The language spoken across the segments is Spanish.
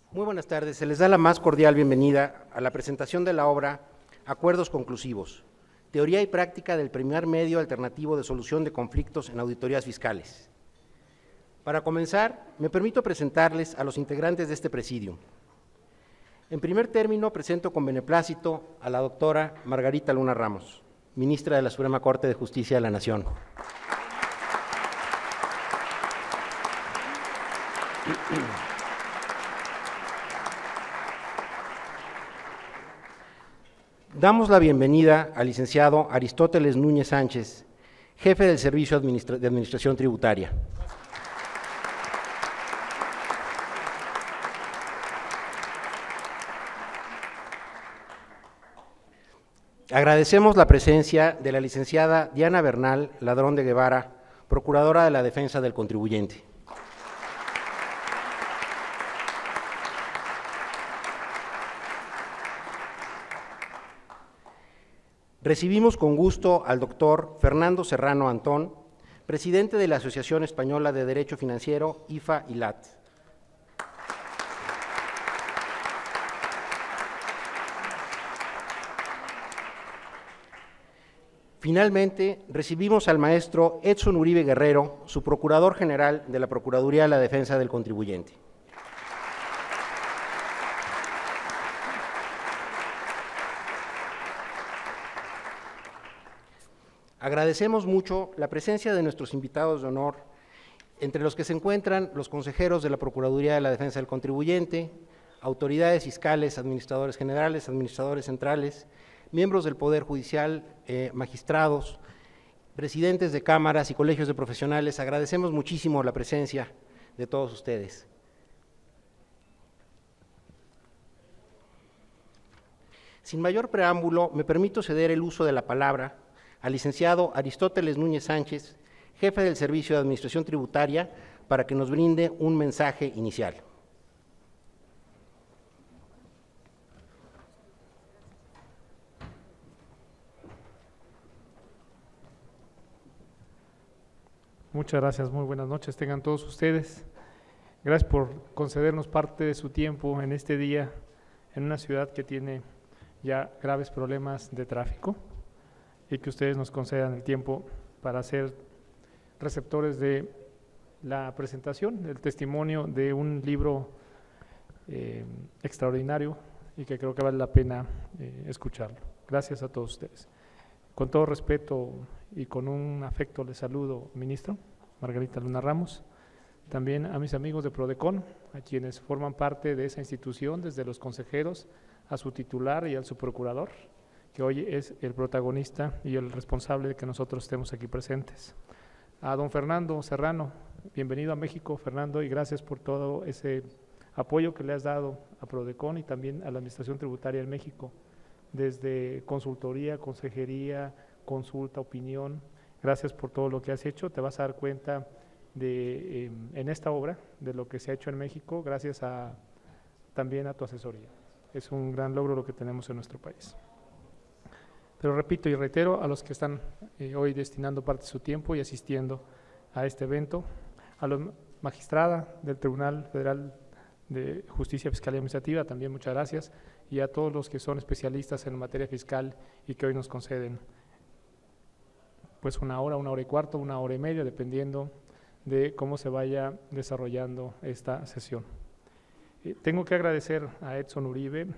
Muy buenas tardes. Se les da la más cordial bienvenida a la presentación de la obra Acuerdos conclusivos, teoría y práctica del primer medio alternativo de solución de conflictos en auditorías fiscales. Para comenzar, me permito presentarles a los integrantes de este presidium. En primer término, presento con beneplácito a la doctora Margarita Luna Ramos, ministra de la Suprema Corte de Justicia de la Nación. Damos la bienvenida al licenciado Aristóteles Núñez Sánchez, jefe del Servicio de Administración Tributaria. Agradecemos la presencia de la licenciada Diana Bernal Ladrón de Guevara, Procuradora de la Defensa del Contribuyente. Recibimos con gusto al doctor Fernando Serrano Antón, presidente de la Asociación Española de Derecho Financiero, IFA-ILAT. Finalmente, recibimos al maestro Edson Uribe Guerrero, su Procurador General de la Procuraduría de la Defensa del Contribuyente. Agradecemos mucho la presencia de nuestros invitados de honor, entre los que se encuentran los consejeros de la Procuraduría de la Defensa del Contribuyente, autoridades fiscales, administradores generales, administradores centrales, miembros del Poder Judicial, magistrados, presidentes de cámaras y colegios de profesionales. Agradecemos muchísimo la presencia de todos ustedes. Sin mayor preámbulo, me permito ceder el uso de la palabra al licenciado Aristóteles Núñez Sánchez, jefe del Servicio de Administración Tributaria, para que nos brinde un mensaje inicial. Muchas gracias, muy buenas noches tengan todos ustedes. Gracias por concedernos parte de su tiempo en este día en una ciudad que tiene ya graves problemas de tráfico y que ustedes nos concedan el tiempo para ser receptores de la presentación, el testimonio de un libro extraordinario y que creo que vale la pena escucharlo. Gracias a todos ustedes. Con todo respeto y con un afecto les saludo, ministro Margarita Luna Ramos, también a mis amigos de Prodecon, a quienes forman parte de esa institución, desde los consejeros, a su titular y a su procurador, que hoy es el protagonista y el responsable de que nosotros estemos aquí presentes. A don Fernando Serrano, bienvenido a México, Fernando, y gracias por todo ese apoyo que le has dado a Prodecon y también a la Administración Tributaria en México, desde consultoría, consejería, consulta, opinión. Gracias por todo lo que has hecho. Te vas a dar cuenta de, en esta obra de lo que se ha hecho en México, gracias también a tu asesoría. Es un gran logro lo que tenemos en nuestro país. Pero repito y reitero a los que están hoy destinando parte de su tiempo y asistiendo a este evento, a la magistrada del Tribunal Federal de Justicia Fiscal y Administrativa, también muchas gracias, y a todos los que son especialistas en materia fiscal y que hoy nos conceden pues una hora y cuarto, una hora y media, dependiendo de cómo se vaya desarrollando esta sesión. Tengo que agradecer a Edson Uribe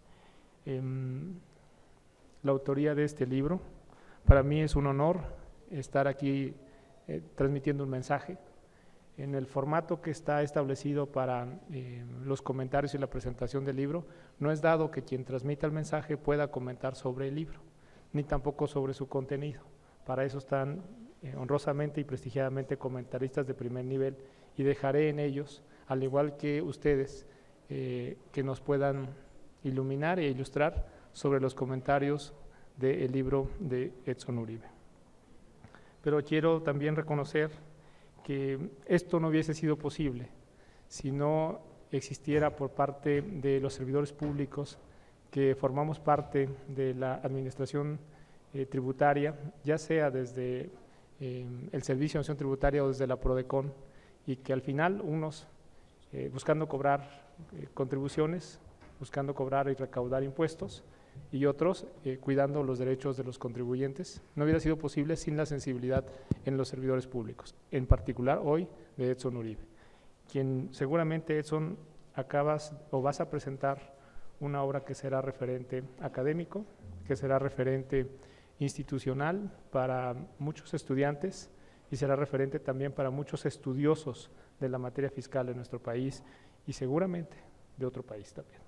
la autoría de este libro. Para mí es un honor estar aquí transmitiendo un mensaje en el formato que está establecido para los comentarios y la presentación del libro. No es dado que quien transmita el mensaje pueda comentar sobre el libro, ni tampoco sobre su contenido. Para eso están honrosamente y prestigiadamente comentaristas de primer nivel, y dejaré en ellos, al igual que ustedes, que nos puedan iluminar e ilustrar sobre los comentarios del libro de Edson Uribe. Pero quiero también reconocer que esto no hubiese sido posible si no existiera por parte de los servidores públicos que formamos parte de la administración tributaria, ya sea desde el Servicio de Administración Tributaria o desde la Prodecon, y que al final unos buscando cobrar contribuciones, buscando cobrar y recaudar impuestos, y otros cuidando los derechos de los contribuyentes. No hubiera sido posible sin la sensibilidad en los servidores públicos, en particular hoy de Edson Uribe, quien seguramente, Edson, acabas o vas a presentar una obra que será referente académico, que será referente institucional para muchos estudiantes y será referente también para muchos estudiosos de la materia fiscal de nuestro país y seguramente de otro país también.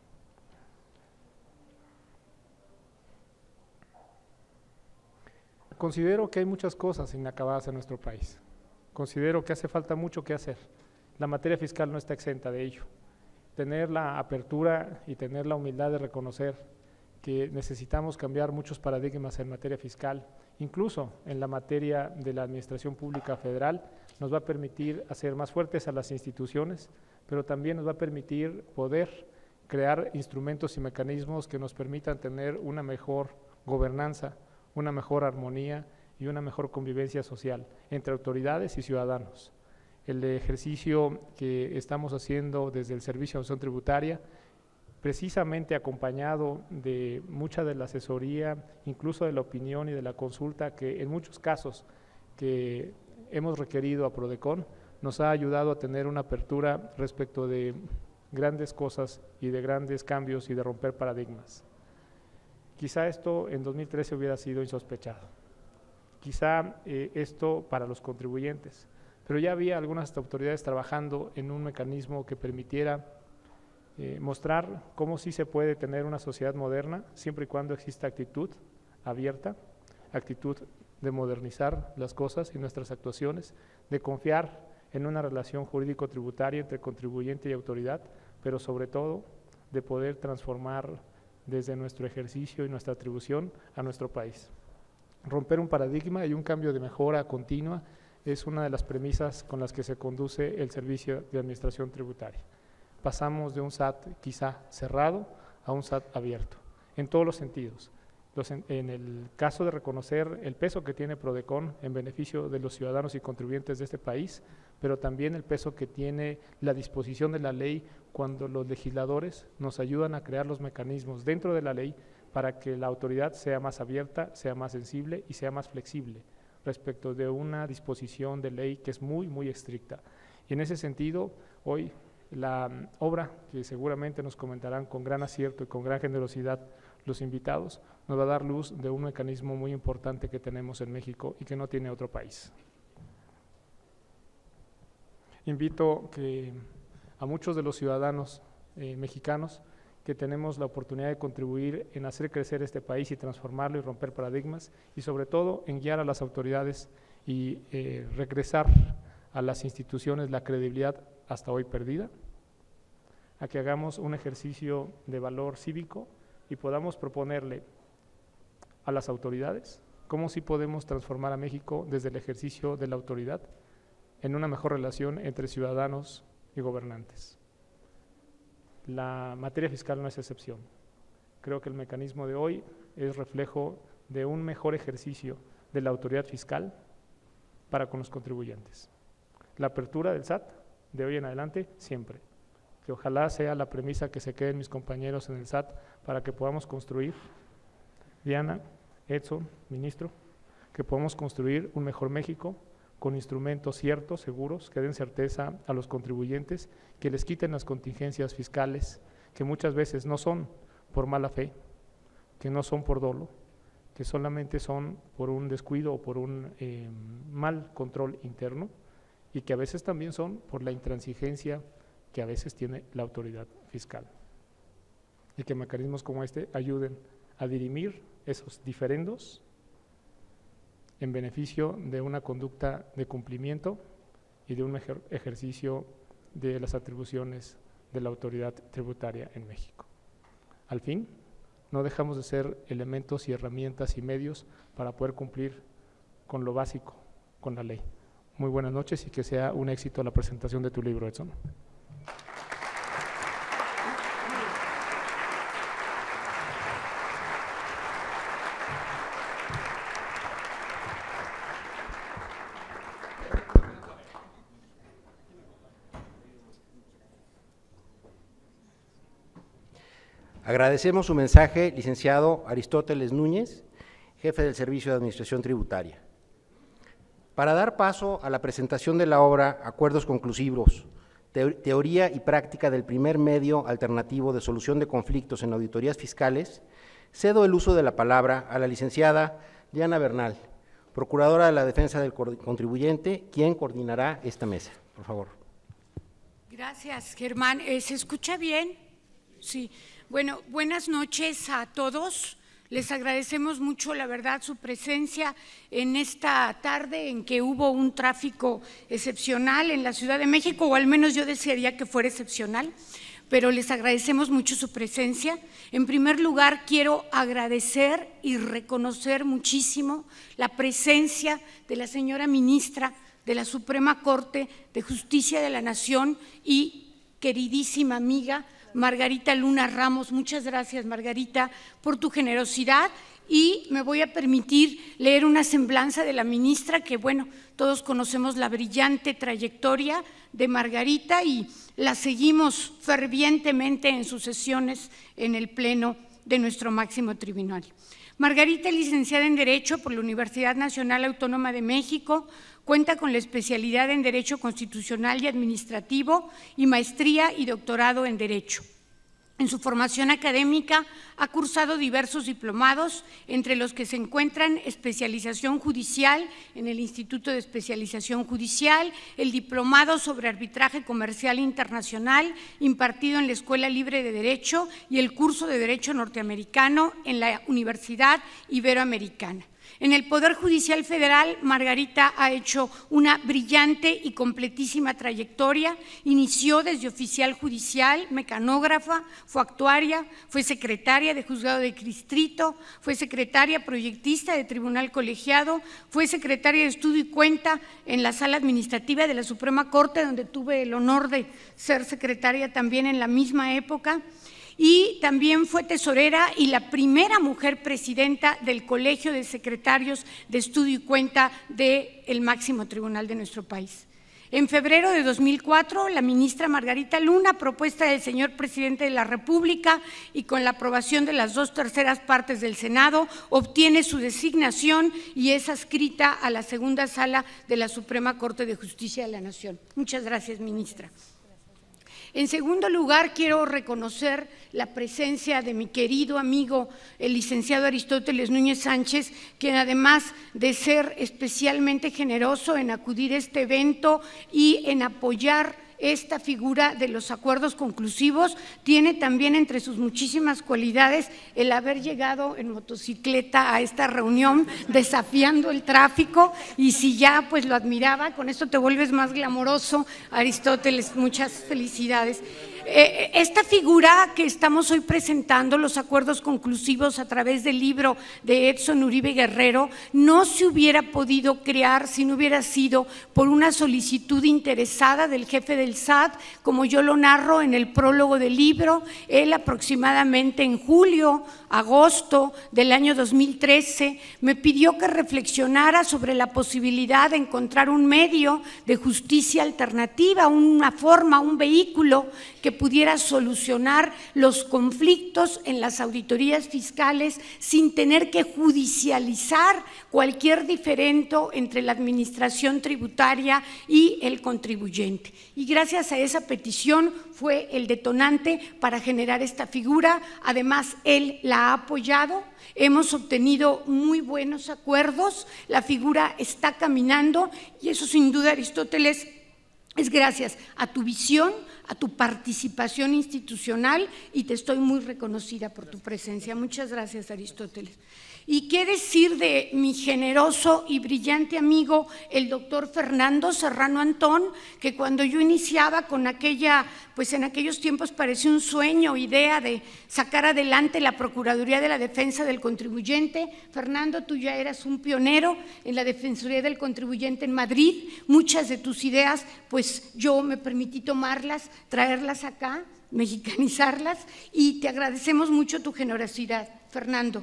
Considero que hay muchas cosas inacabadas en nuestro país. Considero que hace falta mucho que hacer. La materia fiscal no está exenta de ello. Tener la apertura y tener la humildad de reconocer que necesitamos cambiar muchos paradigmas en materia fiscal, incluso en la materia de la administración pública federal, nos va a permitir hacer más fuertes a las instituciones, pero también nos va a permitir poder crear instrumentos y mecanismos que nos permitan tener una mejor gobernanza, una mejor armonía y una mejor convivencia social entre autoridades y ciudadanos. El ejercicio que estamos haciendo desde el Servicio de Administración Tributaria, precisamente acompañado de mucha de la asesoría, incluso de la opinión y de la consulta que en muchos casos que hemos requerido a Prodecon, nos ha ayudado a tener una apertura respecto de grandes cosas y de grandes cambios y de romper paradigmas. Quizá esto en 2013 hubiera sido insospechado, quizá esto para los contribuyentes, pero ya había algunas autoridades trabajando en un mecanismo que permitiera mostrar cómo sí se puede tener una sociedad moderna siempre y cuando exista actitud abierta, actitud de modernizar las cosas y nuestras actuaciones, de confiar en una relación jurídico-tributaria entre contribuyente y autoridad, pero sobre todo de poder transformar desde nuestro ejercicio y nuestra atribución a nuestro país. Romper un paradigma y un cambio de mejora continua es una de las premisas con las que se conduce el Servicio de Administración Tributaria. Pasamos de un SAT quizá cerrado a un SAT abierto, en todos los sentidos. En el caso de reconocer el peso que tiene Prodecon en beneficio de los ciudadanos y contribuyentes de este país, pero también el peso que tiene la disposición de la ley cuando los legisladores nos ayudan a crear los mecanismos dentro de la ley para que la autoridad sea más abierta, sea más sensible y sea más flexible respecto de una disposición de ley que es muy, muy estricta. Y en ese sentido, hoy la obra, que seguramente nos comentarán con gran acierto y con gran generosidad los invitados, nos va a dar luz de un mecanismo muy importante que tenemos en México y que no tiene otro país. Invito a muchos de los ciudadanos mexicanos que tenemos la oportunidad de contribuir en hacer crecer este país y transformarlo y romper paradigmas y sobre todo en guiar a las autoridades y regresar a las instituciones la credibilidad hasta hoy perdida, a que hagamos un ejercicio de valor cívico y podamos proponerle a las autoridades cómo sí podemos transformar a México desde el ejercicio de la autoridad en una mejor relación entre ciudadanos y gobernantes. La materia fiscal no es excepción. Creo que el mecanismo de hoy es reflejo de un mejor ejercicio de la autoridad fiscal para con los contribuyentes. La apertura del SAT de hoy en adelante siempre, que ojalá sea la premisa que se queden mis compañeros en el SAT para que podamos construir, Diana, Edson, ministro, que podamos construir un mejor México con instrumentos ciertos, seguros, que den certeza a los contribuyentes, que les quiten las contingencias fiscales, que muchas veces no son por mala fe, que no son por dolo, que solamente son por un descuido o por un mal control interno, y que a veces también son por la intransigencia que a veces tiene la autoridad fiscal. Y que mecanismos como este ayuden a dirimir esos diferendos en beneficio de una conducta de cumplimiento y de un mejor ejercicio de las atribuciones de la autoridad tributaria en México. Al fin, no dejamos de ser elementos y herramientas y medios para poder cumplir con lo básico, con la ley. Muy buenas noches y que sea un éxito la presentación de tu libro, Edson. Agradecemos su mensaje, licenciado Aristóteles Núñez, jefe del Servicio de Administración Tributaria. Para dar paso a la presentación de la obra Acuerdos conclusivos, teoría y práctica del primer medio alternativo de solución de conflictos en auditorías fiscales, cedo el uso de la palabra a la licenciada Diana Bernal, Procuradora de la Defensa del Contribuyente, quien coordinará esta mesa. Por favor. Gracias, Germán. ¿Se escucha bien? Sí. Bueno, buenas noches a todos. Les agradecemos mucho, la verdad, su presencia en esta tarde en que hubo un tráfico excepcional en la Ciudad de México, o al menos yo desearía que fuera excepcional, pero les agradecemos mucho su presencia. En primer lugar, quiero agradecer y reconocer muchísimo la presencia de la señora ministra de la Suprema Corte de Justicia de la Nación y queridísima amiga Margarita Luna Ramos. Muchas gracias, Margarita, por tu generosidad, y me voy a permitir leer una semblanza de la ministra, que bueno, todos conocemos la brillante trayectoria de Margarita y la seguimos fervientemente en sus sesiones en el Pleno de nuestro máximo tribunal. Margarita es licenciada en Derecho por la Universidad Nacional Autónoma de México, cuenta con la especialidad en Derecho Constitucional y Administrativo y maestría y doctorado en Derecho. En su formación académica ha cursado diversos diplomados, entre los que se encuentran especialización judicial en el Instituto de Especialización Judicial, el diplomado sobre arbitraje comercial internacional impartido en la Escuela Libre de Derecho y el curso de Derecho norteamericano en la Universidad Iberoamericana. En el Poder Judicial Federal, Margarita ha hecho una brillante y completísima trayectoria. Inició desde oficial judicial, mecanógrafa, fue actuaria, fue secretaria de Juzgado de Distrito, fue secretaria proyectista de Tribunal Colegiado, fue secretaria de Estudio y Cuenta en la Sala Administrativa de la Suprema Corte, donde tuve el honor de ser secretaria también en la misma época. Y también fue tesorera y la primera mujer presidenta del Colegio de Secretarios de Estudio y Cuenta del máximo tribunal de nuestro país. En febrero de 2004, la ministra Margarita Luna, a propuesta del señor presidente de la República y con la aprobación de las 2/3 partes del Senado, obtiene su designación y es adscrita a la segunda sala de la Suprema Corte de Justicia de la Nación. Muchas gracias, ministra. En segundo lugar, quiero reconocer la presencia de mi querido amigo, el licenciado Aristóteles Núñez Sánchez, quien además de ser especialmente generoso en acudir a este evento y en apoyar esta figura de los acuerdos conclusivos, tiene también entre sus muchísimas cualidades el haber llegado en motocicleta a esta reunión desafiando el tráfico, y si ya pues lo admiraba, con esto te vuelves más glamoroso, Aristóteles, muchas felicidades. Esta figura que estamos hoy presentando, los acuerdos conclusivos a través del libro de Edson Uribe Guerrero, no se hubiera podido crear si no hubiera sido por una solicitud interesada del jefe del SAT, como yo lo narro en el prólogo del libro. Él aproximadamente en julio, agosto del año 2013 me pidió que reflexionara sobre la posibilidad de encontrar un medio de justicia alternativa, una forma, un vehículo que pudiera solucionar los conflictos en las auditorías fiscales sin tener que judicializar cualquier diferendo entre la administración tributaria y el contribuyente. Y gracias a esa petición fue el detonante para generar esta figura. Además, él la ha apoyado. Hemos obtenido muy buenos acuerdos, la figura está caminando y eso sin duda, Aristóteles, es gracias a tu visión, a tu participación institucional, y te estoy muy reconocida por tu presencia. Muchas gracias, Aristóteles. ¿Y qué decir de mi generoso y brillante amigo, el doctor Fernando Serrano Antón, que cuando yo iniciaba con aquella, pues en aquellos tiempos parecía un sueño, idea de sacar adelante la Procuraduría de la Defensa del Contribuyente? Fernando, tú ya eras un pionero en la Defensoría del Contribuyente en Madrid. Muchas de tus ideas, pues yo me permití tomarlas, traerlas acá, mexicanizarlas, y te agradecemos mucho tu generosidad, Fernando.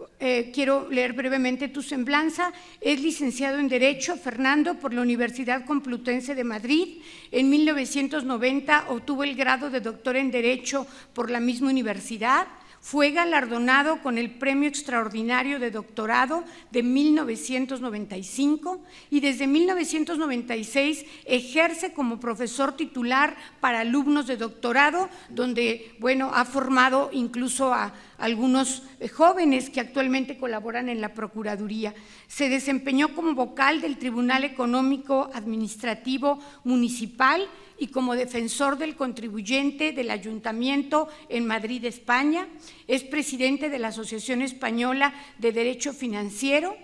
Quiero leer brevemente tu semblanza. Es licenciado en Derecho, Fernando, por la Universidad Complutense de Madrid. En 1990 obtuvo el grado de doctor en Derecho por la misma universidad. Fue galardonado con el Premio Extraordinario de Doctorado de 1995 y desde 1996 ejerce como profesor titular para alumnos de doctorado, donde, bueno, ha formado incluso a algunos jóvenes que actualmente colaboran en la Procuraduría. Se desempeñó como vocal del Tribunal Económico Administrativo Municipal y como defensor del contribuyente del Ayuntamiento en Madrid, España. Es presidente de la Asociación Española de Derecho Financiero.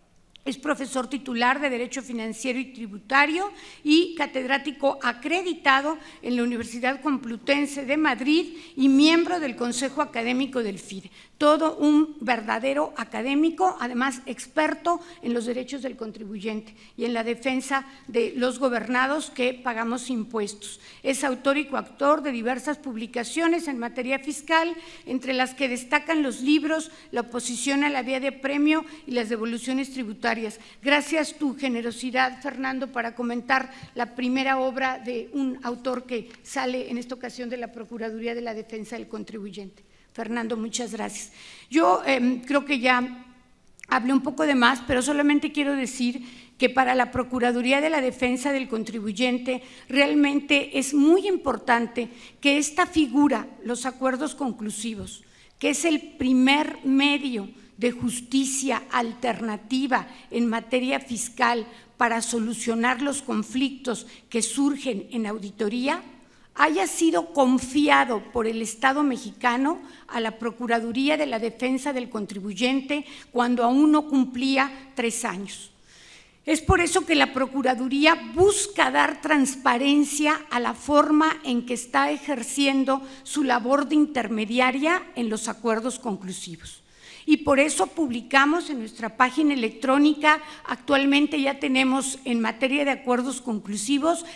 Es profesor titular de Derecho Financiero y Tributario y catedrático acreditado en la Universidad Complutense de Madrid y miembro del Consejo Académico del FIDE. Todo un verdadero académico, además experto en los derechos del contribuyente y en la defensa de los gobernados que pagamos impuestos. Es autor y coautor de diversas publicaciones en materia fiscal, entre las que destacan los libros La oposición a la vía de premio y las devoluciones tributarias. Gracias tu generosidad, Fernando, para comentar la primera obra de un autor que sale en esta ocasión de la Procuraduría de la Defensa del Contribuyente. Fernando, muchas gracias. Yo creo que ya hablé un poco de más, pero solamente quiero decir que para la Procuraduría de la Defensa del Contribuyente realmente es muy importante que esta figura, los acuerdos conclusivos, que es el primer medio de justicia alternativa en materia fiscal para solucionar los conflictos que surgen en auditoría, haya sido confiado por el Estado mexicano a la Procuraduría de la Defensa del Contribuyente cuando aún no cumplía 3 años. Es por eso que la Procuraduría busca dar transparencia a la forma en que está ejerciendo su labor de intermediaria en los acuerdos conclusivos. Y por eso publicamos en nuestra página electrónica, actualmente ya tenemos en materia de acuerdos conclusivos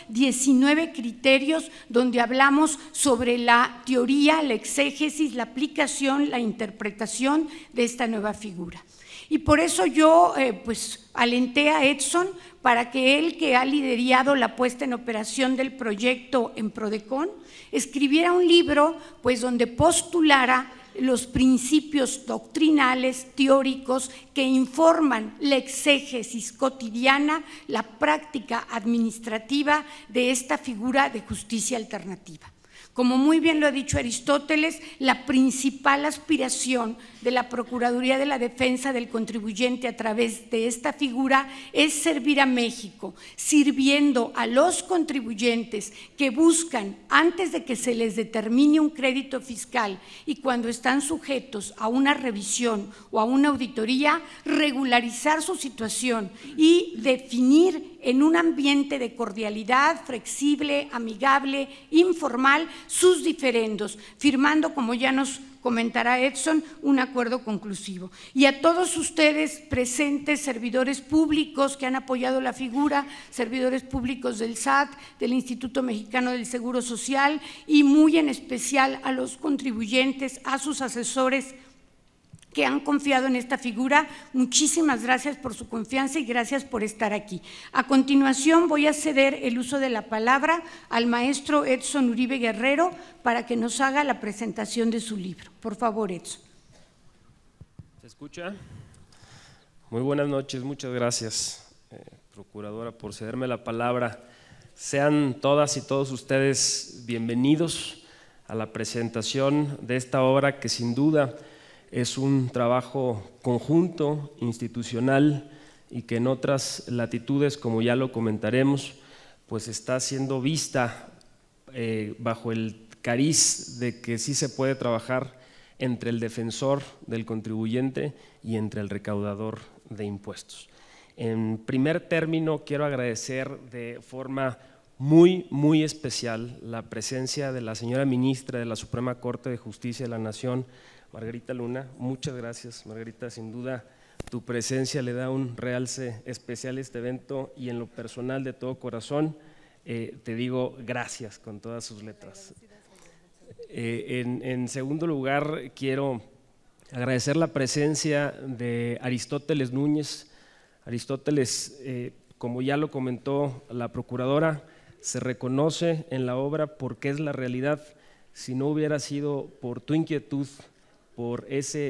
19 criterios donde hablamos sobre la teoría, la exégesis, la aplicación, la interpretación de esta nueva figura. Y por eso yo pues alenté a Edson para que él, que ha liderado la puesta en operación del proyecto en Prodecon, escribiera un libro pues donde postulara los principios doctrinales, teóricos, que informan la exégesis cotidiana, la práctica administrativa de esta figura de justicia alternativa. Como muy bien lo ha dicho Aristóteles, la principal aspiración de la Procuraduría de la Defensa del Contribuyente a través de esta figura es servir a México, sirviendo a los contribuyentes que buscan, antes de que se les determine un crédito fiscal y cuando están sujetos a una revisión o a una auditoría, regularizar su situación y definir en un ambiente de cordialidad, flexible, amigable, informal, sus diferendos, firmando, como ya nos comentará Edson, un acuerdo conclusivo. Y a todos ustedes presentes, servidores públicos que han apoyado la figura, servidores públicos del SAT, del Instituto Mexicano del Seguro Social y muy en especial a los contribuyentes, a sus asesores que han confiado en esta figura, muchísimas gracias por su confianza y gracias por estar aquí. A continuación voy a ceder el uso de la palabra al maestro Edson Uribe Guerrero para que nos haga la presentación de su libro. Por favor, Edson. ¿Se escucha? Muy buenas noches, muchas gracias, Procuradora, por cederme la palabra. Sean todas y todos ustedes bienvenidos a la presentación de esta obra que sin duda es un trabajo conjunto, institucional, y que en otras latitudes, como ya lo comentaremos, pues está siendo vista bajo el cariz de que sí se puede trabajar entre el defensor del contribuyente y entre el recaudador de impuestos. En primer término, quiero agradecer de forma muy especial la presencia de la señora ministra de la Suprema Corte de Justicia de la Nación, Margarita Luna. Muchas gracias, Margarita, sin duda tu presencia le da un realce especial a este evento y en lo personal de todo corazón te digo gracias con todas sus letras. En segundo lugar, quiero agradecer la presencia de Aristóteles Núñez. Aristóteles, como ya lo comentó la Procuradora, se reconoce en la obra porque es la realidad. Si no hubiera sido por tu inquietud, por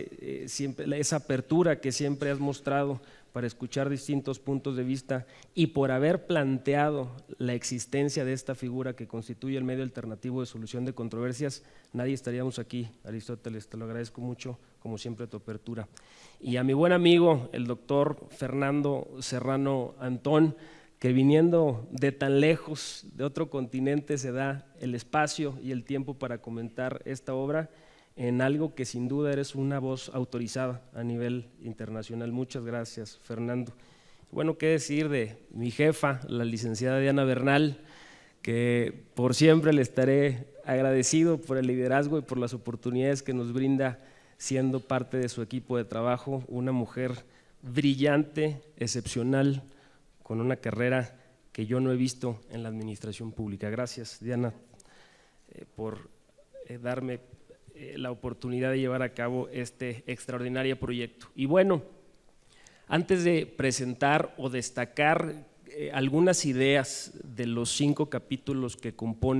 esa apertura que siempre has mostrado para escuchar distintos puntos de vista y por haber planteado la existencia de esta figura que constituye el medio alternativo de solución de controversias. Nadie estaríamos aquí, Aristóteles, te lo agradezco mucho, como siempre, tu apertura. Y a mi buen amigo, el doctor Fernando Serrano Antón, que viniendo de tan lejos, de otro continente, se da el espacio y el tiempo para comentar esta obra en algo que sin duda eres una voz autorizada a nivel internacional. Muchas gracias, Fernando. Bueno, qué decir de mi jefa, la licenciada Diana Bernal, que por siempre le estaré agradecido por el liderazgo y por las oportunidades que nos brinda siendo parte de su equipo de trabajo, una mujer brillante, excepcional, con una carrera que yo no he visto en la administración pública. Gracias, Diana, por darme la oportunidad de llevar a cabo este extraordinario proyecto. Y bueno, antes de presentar o destacar algunas ideas de los 5 capítulos que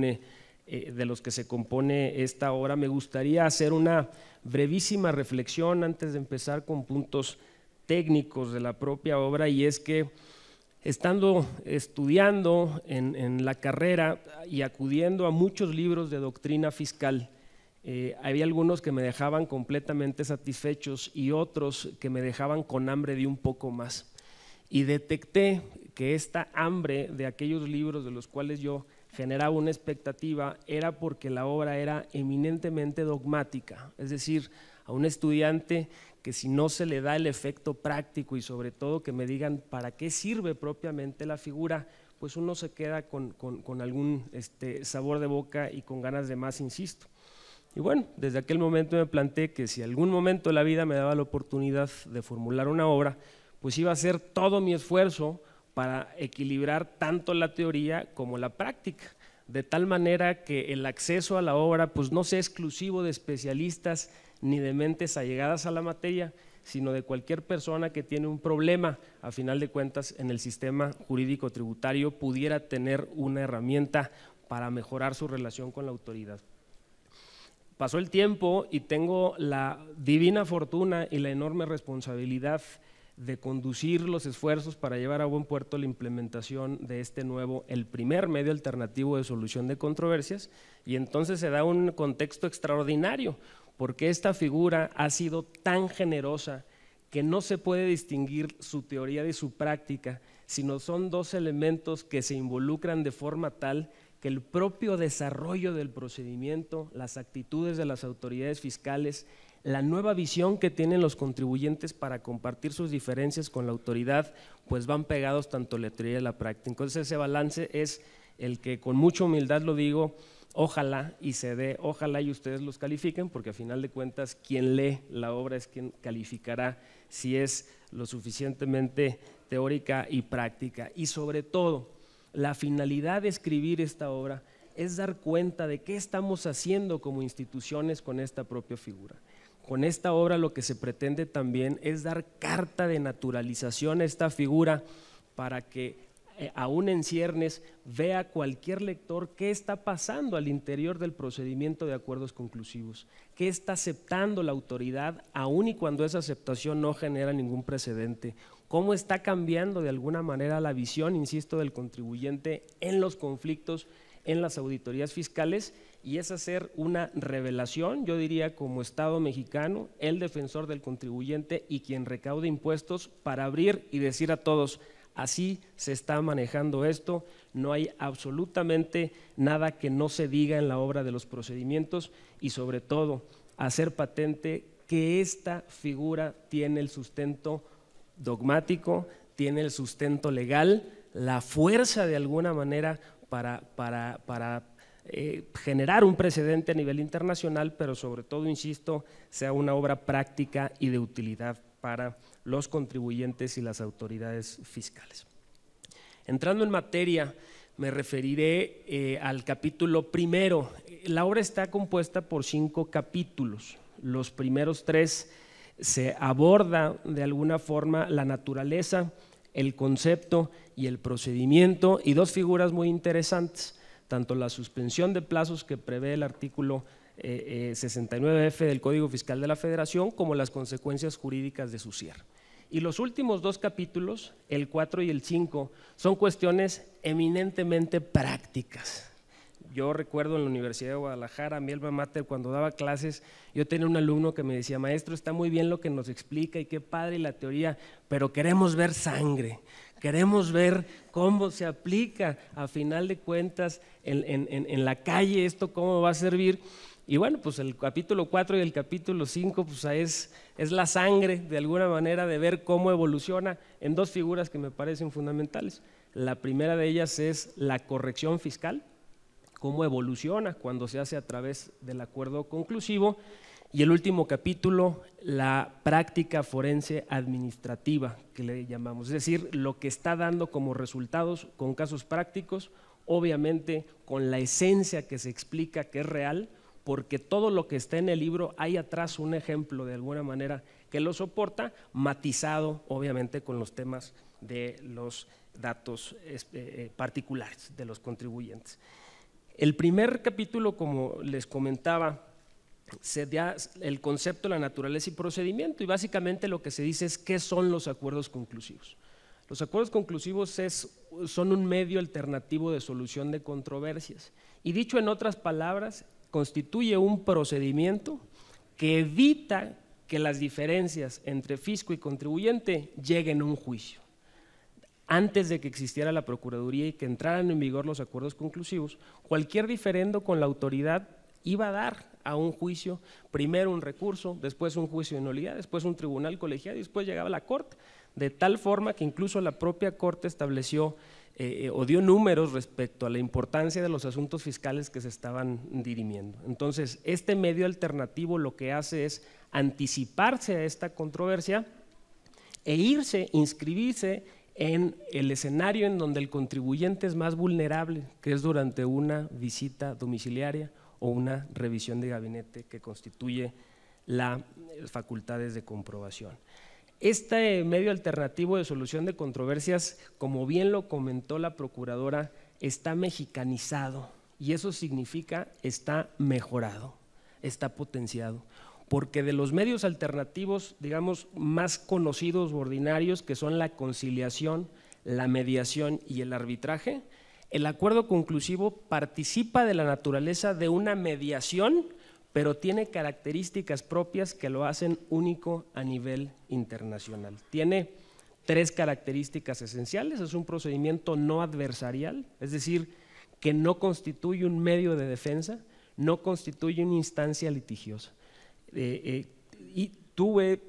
de los que se compone esta obra, me gustaría hacer una brevísima reflexión antes de empezar con puntos técnicos de la propia obra, y es que estando estudiando en la carrera y acudiendo a muchos libros de doctrina fiscal, había algunos que me dejaban completamente satisfechos y otros que me dejaban con hambre de un poco más. Y detecté que esta hambre de aquellos libros de los cuales yo generaba una expectativa era porque la obra era eminentemente dogmática, es decir, a un estudiante que si no se le da el efecto práctico y sobre todo que me digan para qué sirve propiamente la figura, pues uno se queda con algún sabor de boca y con ganas de más, insisto. Y bueno, desde aquel momento me planteé que si algún momento de la vida me daba la oportunidad de formular una obra, pues iba a hacer todo mi esfuerzo para equilibrar tanto la teoría como la práctica, de tal manera que el acceso a la obra pues no sea exclusivo de especialistas ni de mentes allegadas a la materia, sino de cualquier persona que tiene un problema, a final de cuentas, en el sistema jurídico tributario, pudiera tener una herramienta para mejorar su relación con la autoridad. Pasó el tiempo y tengo la divina fortuna y la enorme responsabilidad de conducir los esfuerzos para llevar a buen puerto la implementación de este nuevo, el primer medio alternativo de solución de controversias, y entonces se da un contexto extraordinario, porque esta figura ha sido tan generosa que no se puede distinguir su teoría de su práctica, sino son 2 elementos que se involucran de forma tal que el propio desarrollo del procedimiento, las actitudes de las autoridades fiscales, la nueva visión que tienen los contribuyentes para compartir sus diferencias con la autoridad, pues van pegados tanto la teoría y la práctica. Entonces ese balance es el que, con mucha humildad lo digo, ojalá y se dé, ojalá y ustedes los califiquen, porque a final de cuentas quien lee la obra es quien calificará si es lo suficientemente teórica y práctica. Y sobre todo, la finalidad de escribir esta obra es dar cuenta de qué estamos haciendo como instituciones con esta propia figura. Con esta obra lo que se pretende también es dar carta de naturalización a esta figura para que aún en ciernes vea cualquier lector qué está pasando al interior del procedimiento de acuerdos conclusivos, qué está aceptando la autoridad aún y cuando esa aceptación no genera ningún precedente, cómo está cambiando de alguna manera la visión, insisto, del contribuyente en los conflictos, en las auditorías fiscales, y es hacer una revelación, yo diría como Estado mexicano, el defensor del contribuyente y quien recaude impuestos, para abrir y decir a todos: así se está manejando esto, no hay absolutamente nada que no se diga en la obra de los procedimientos, y sobre todo hacer patente que esta figura tiene el sustento dogmático, tiene el sustento legal, la fuerza de alguna manera para generar un precedente a nivel internacional, pero sobre todo, insisto, sea una obra práctica y de utilidad para los contribuyentes y las autoridades fiscales. Entrando en materia, me referiré al capítulo primero. La obra está compuesta por 5 capítulos. Los primeros 3 se aborda de alguna forma la naturaleza, el concepto y el procedimiento, y 2 figuras muy interesantes, tanto la suspensión de plazos que prevé el artículo 69F del Código Fiscal de la Federación, como las consecuencias jurídicas de su cierre. Y los últimos 2 capítulos, el 4 y el 5, son cuestiones eminentemente prácticas. Yo recuerdo en la Universidad de Guadalajara, mi alma mater, cuando daba clases, yo tenía un alumno que me decía: maestro, está muy bien lo que nos explica y qué padre la teoría, pero queremos ver sangre, queremos ver cómo se aplica a final de cuentas en la calle, esto cómo va a servir. Y bueno, pues el capítulo 4 y el capítulo 5 pues es la sangre de alguna manera de ver cómo evoluciona en 2 figuras que me parecen fundamentales. La primera de ellas es la corrección fiscal, cómo evoluciona cuando se hace a través del acuerdo conclusivo, y el último capítulo, la práctica forense administrativa, que le llamamos, es decir, lo que está dando como resultados con casos prácticos, obviamente con la esencia que se explica que es real, porque todo lo que está en el libro hay atrás un ejemplo de alguna manera que lo soporta, matizado obviamente con los temas de los datos particulares de los contribuyentes. El primer capítulo, como les comentaba, se da el concepto de la naturaleza y procedimiento, y básicamente lo que se dice es qué son los acuerdos conclusivos. Los acuerdos conclusivos son un medio alternativo de solución de controversias, y dicho en otras palabras, constituye un procedimiento que evita que las diferencias entre fisco y contribuyente lleguen a un juicio. Antes de que existiera la Procuraduría y que entraran en vigor los acuerdos conclusivos, cualquier diferendo con la autoridad iba a dar a un juicio, primero un recurso, después un juicio de nulidad, después un tribunal colegiado y después llegaba a la Corte, de tal forma que incluso la propia Corte estableció o dio números respecto a la importancia de los asuntos fiscales que se estaban dirimiendo. Entonces, este medio alternativo lo que hace es anticiparse a esta controversia e inscribirse en el escenario en donde el contribuyente es más vulnerable, que es durante una visita domiciliaria o una revisión de gabinete que constituye las facultades de comprobación. Este medio alternativo de solución de controversias, como bien lo comentó la procuradora, está mexicanizado, y eso significa está mejorado, está potenciado, porque de los medios alternativos, digamos, más conocidos o ordinarios, que son la conciliación, la mediación y el arbitraje, el acuerdo conclusivo participa de la naturaleza de una mediación, pero tiene características propias que lo hacen único a nivel internacional. Tiene 3 características esenciales: es un procedimiento no adversarial, es decir, que no constituye un medio de defensa, no constituye una instancia litigiosa. Y tuve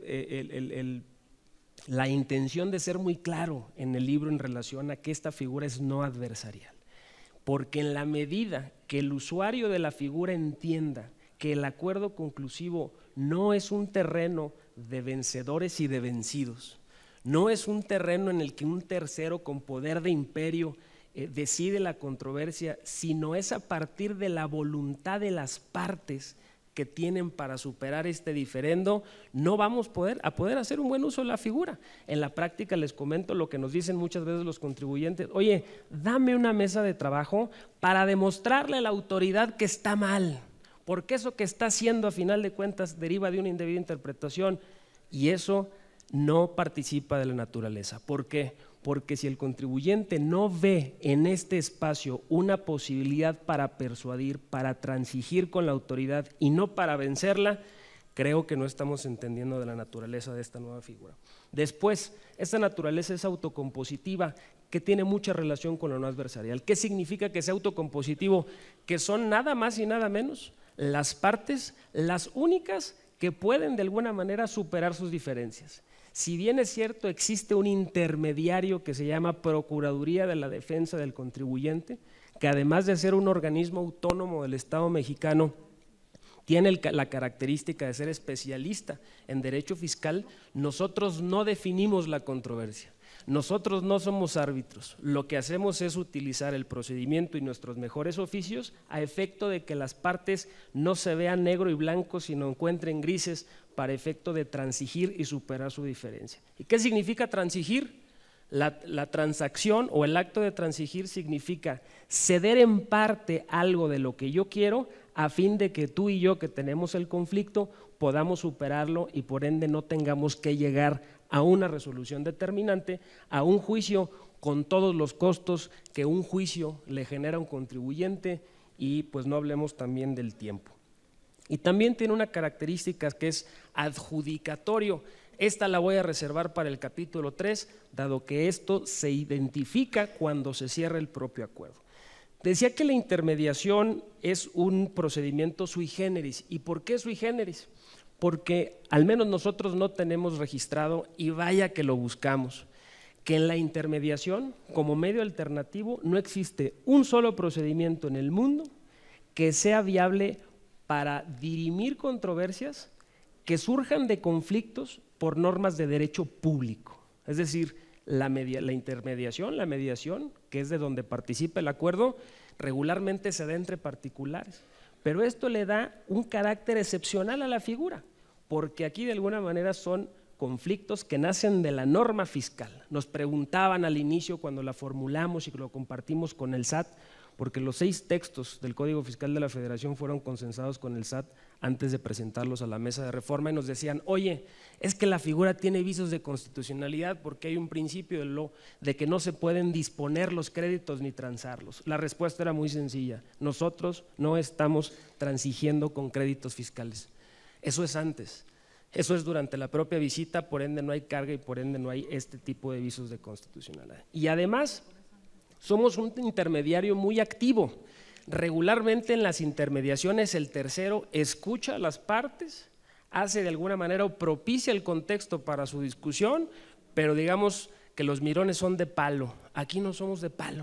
la intención de ser muy claro en el libro en relación a que esta figura es no adversarial, porque en la medida que el usuario de la figura entienda que el acuerdo conclusivo no es un terreno de vencedores y de vencidos, no es un terreno en el que un tercero con poder de imperio decide la controversia, sino es a partir de la voluntad de las partes que tienen para superar este diferendo, no vamos a poder hacer un buen uso de la figura. En la práctica les comento lo que nos dicen muchas veces los contribuyentes: oye, dame una mesa de trabajo para demostrarle a la autoridad que está mal, porque eso que está haciendo a final de cuentas deriva de una indebida interpretación, y eso no participa de la naturaleza. ¿Por qué? Porque si el contribuyente no ve en este espacio una posibilidad para persuadir, para transigir con la autoridad y no para vencerla, creo que no estamos entendiendo de la naturaleza de esta nueva figura. Después, esta naturaleza es autocompositiva, que tiene mucha relación con lo no adversarial. ¿Qué significa que sea autocompositivo? Que son nada más y nada menos las partes las únicas que pueden de alguna manera superar sus diferencias. Si bien es cierto, existe un intermediario que se llama Procuraduría de la Defensa del Contribuyente, que además de ser un organismo autónomo del Estado mexicano, tiene la característica de ser especialista en derecho fiscal. Nosotros no definimos la controversia, nosotros no somos árbitros, lo que hacemos es utilizar el procedimiento y nuestros mejores oficios a efecto de que las partes no se vean negro y blanco, sino encuentren grises, para efecto de transigir y superar su diferencia. ¿Y qué significa transigir? La transacción o el acto de transigir significa ceder en parte algo de lo que yo quiero a fin de que tú y yo, que tenemos el conflicto, podamos superarlo y por ende no tengamos que llegar a una resolución determinante, a un juicio con todos los costos que un juicio le genera a un contribuyente, y pues no hablemos también del tiempo. Y también tiene una característica que es adjudicatorio. Esta la voy a reservar para el capítulo 3, dado que esto se identifica cuando se cierra el propio acuerdo. Decía que la intermediación es un procedimiento sui generis. ¿Y por qué sui generis? Porque al menos nosotros no tenemos registrado, y vaya que lo buscamos, que en la intermediación como medio alternativo no existe un solo procedimiento en el mundo que sea viable para dirimir controversias que surjan de conflictos por normas de derecho público. Es decir, la intermediación, la mediación, que es de donde participa el acuerdo, regularmente se da entre particulares, pero esto le da un carácter excepcional a la figura, porque aquí de alguna manera son conflictos que nacen de la norma fiscal. Nos preguntaban al inicio cuando la formulamos y lo compartimos con el SAT, porque los 6 textos del Código Fiscal de la Federación fueron consensados con el SAT antes de presentarlos a la mesa de reforma, y nos decían, oye, es que la figura tiene vicios de constitucionalidad porque hay un principio de que no se pueden disponer los créditos ni transarlos. La respuesta era muy sencilla: nosotros no estamos transigiendo con créditos fiscales. Eso es antes. Eso es durante la propia visita, por ende no hay carga y por ende no hay este tipo de vicios de constitucionalidad. Y además somos un intermediario muy activo. Regularmente en las intermediaciones el tercero escucha a las partes, hace de alguna manera o propicia el contexto para su discusión, pero digamos que los mirones son de palo. Aquí no somos de palo.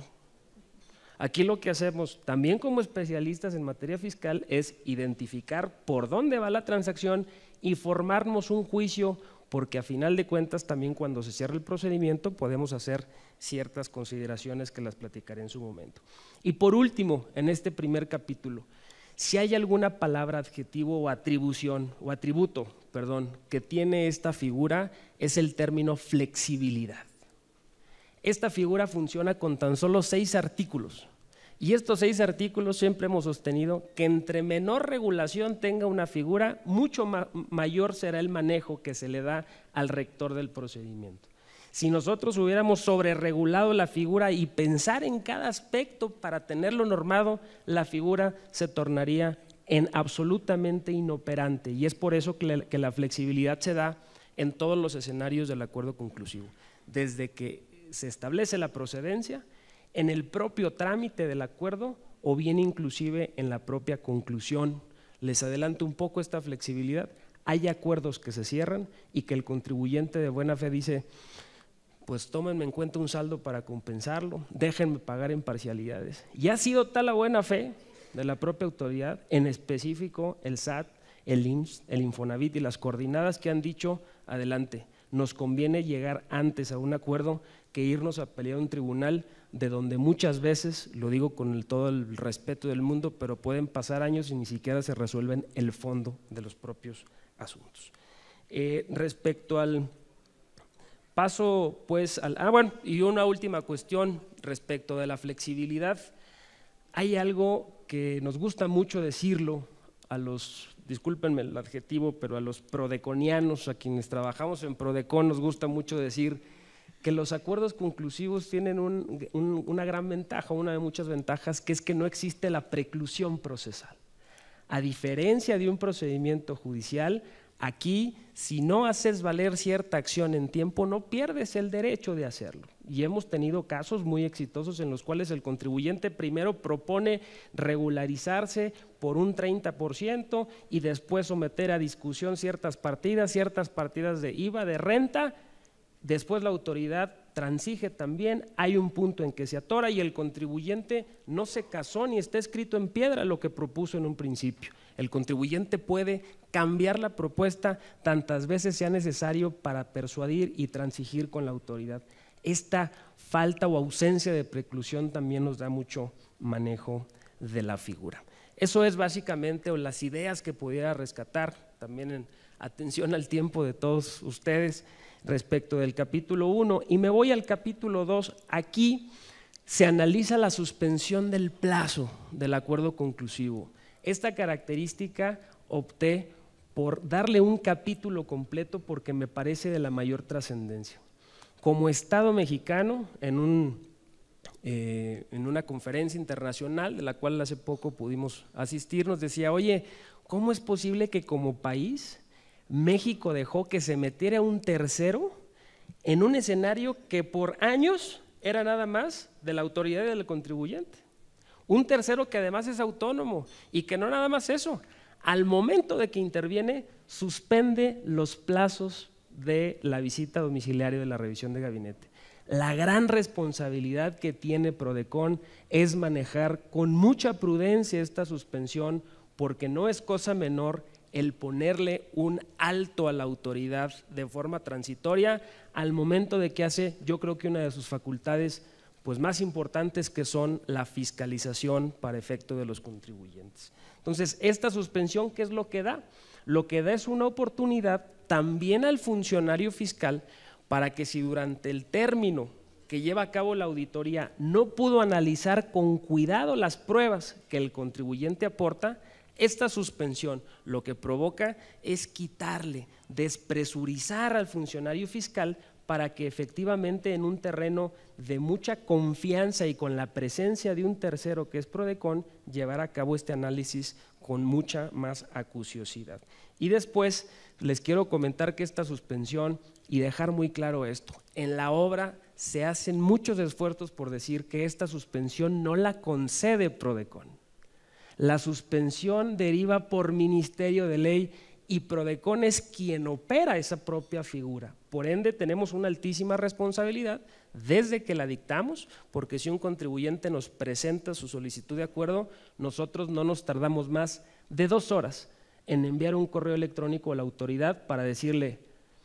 Aquí lo que hacemos también como especialistas en materia fiscal es identificar por dónde va la transacción y formarnos un juicio, porque a final de cuentas también cuando se cierra el procedimiento podemos hacer ciertas consideraciones que las platicaré en su momento. Y por último, en este primer capítulo, si hay alguna palabra, adjetivo o atributo que tiene esta figura, es el término flexibilidad. Esta figura funciona con tan solo 6 artículos. Y estos 6 artículos siempre hemos sostenido que entre menor regulación tenga una figura, mucho mayor será el manejo que se le da al rector del procedimiento. Si nosotros hubiéramos sobreregulado la figura y pensar en cada aspecto para tenerlo normado, la figura se tornaría en absolutamente inoperante, y es por eso que la flexibilidad se da en todos los escenarios del acuerdo conclusivo, desde que se establece la procedencia, en el propio trámite del acuerdo o bien inclusive en la propia conclusión. Les adelanto un poco esta flexibilidad. Hay acuerdos que se cierran y que el contribuyente de buena fe dice, pues tómenme en cuenta un saldo para compensarlo, déjenme pagar en parcialidades. Y ha sido tal la buena fe de la propia autoridad, en específico el SAT, el IMSS, el Infonavit y las coordinadas, que han dicho, adelante, nos conviene llegar antes a un acuerdo que irnos a pelear a un tribunal de donde muchas veces, lo digo con todo el respeto del mundo, pero pueden pasar años y ni siquiera se resuelven el fondo de los propios asuntos. Respecto al paso, pues, y una última cuestión respecto de la flexibilidad, hay algo que nos gusta mucho decirlo a los, discúlpenme el adjetivo, pero a los prodeconianos, a quienes trabajamos en Prodecon, nos gusta mucho decir que los acuerdos conclusivos tienen una gran ventaja, una de muchas ventajas, que es que no existe la preclusión procesal. A diferencia de un procedimiento judicial, aquí si no haces valer cierta acción en tiempo, no pierdes el derecho de hacerlo. Y hemos tenido casos muy exitosos en los cuales el contribuyente primero propone regularizarse por un 30% y después someter a discusión ciertas partidas de IVA, de renta. Después la autoridad transige también, hay un punto en que se atora y el contribuyente no se casó ni está escrito en piedra lo que propuso en un principio. El contribuyente puede cambiar la propuesta tantas veces sea necesario para persuadir y transigir con la autoridad. Esta falta o ausencia de preclusión también nos da mucho manejo de la figura. Eso es básicamente las ideas que pudiera rescatar, también en atención al tiempo de todos ustedes. respecto del capítulo 1 y me voy al capítulo 2. Aquí se analiza la suspensión del plazo del acuerdo conclusivo. Esta característica opté por darle un capítulo completo porque me parece de la mayor trascendencia. Como Estado mexicano, en una conferencia internacional de la cual hace poco pudimos asistir, nos decía, oye, ¿cómo es posible que como país México dejó que se metiera un tercero en un escenario que por años era nada más de la autoridad y del contribuyente? Un tercero que además es autónomo y que no nada más eso, al momento de que interviene suspende los plazos de la visita domiciliaria de la revisión de gabinete. La gran responsabilidad que tiene Prodecon es manejar con mucha prudencia esta suspensión, porque no es cosa menor el ponerle un alto a la autoridad de forma transitoria al momento de que hace, yo creo que una de sus facultades pues más importantes, que son la fiscalización para efecto de los contribuyentes. Entonces, esta suspensión, ¿qué es lo que da? Lo que da es una oportunidad también al funcionario fiscal para que, si durante el término que lleva a cabo la auditoría no pudo analizar con cuidado las pruebas que el contribuyente aporta, esta suspensión lo que provoca es quitarle, despresurizar al funcionario fiscal para que efectivamente en un terreno de mucha confianza y con la presencia de un tercero que es Prodecon, llevar a cabo este análisis con mucha más acuciosidad. Y después les quiero comentar que esta suspensión, y dejar muy claro esto, en la obra se hacen muchos esfuerzos por decir que esta suspensión no la concede Prodecon. La suspensión deriva por ministerio de ley y Prodecon es quien opera esa propia figura. Por ende, tenemos una altísima responsabilidad desde que la dictamos, porque si un contribuyente nos presenta su solicitud de acuerdo, nosotros no nos tardamos más de 2 horas en enviar un correo electrónico a la autoridad para decirle,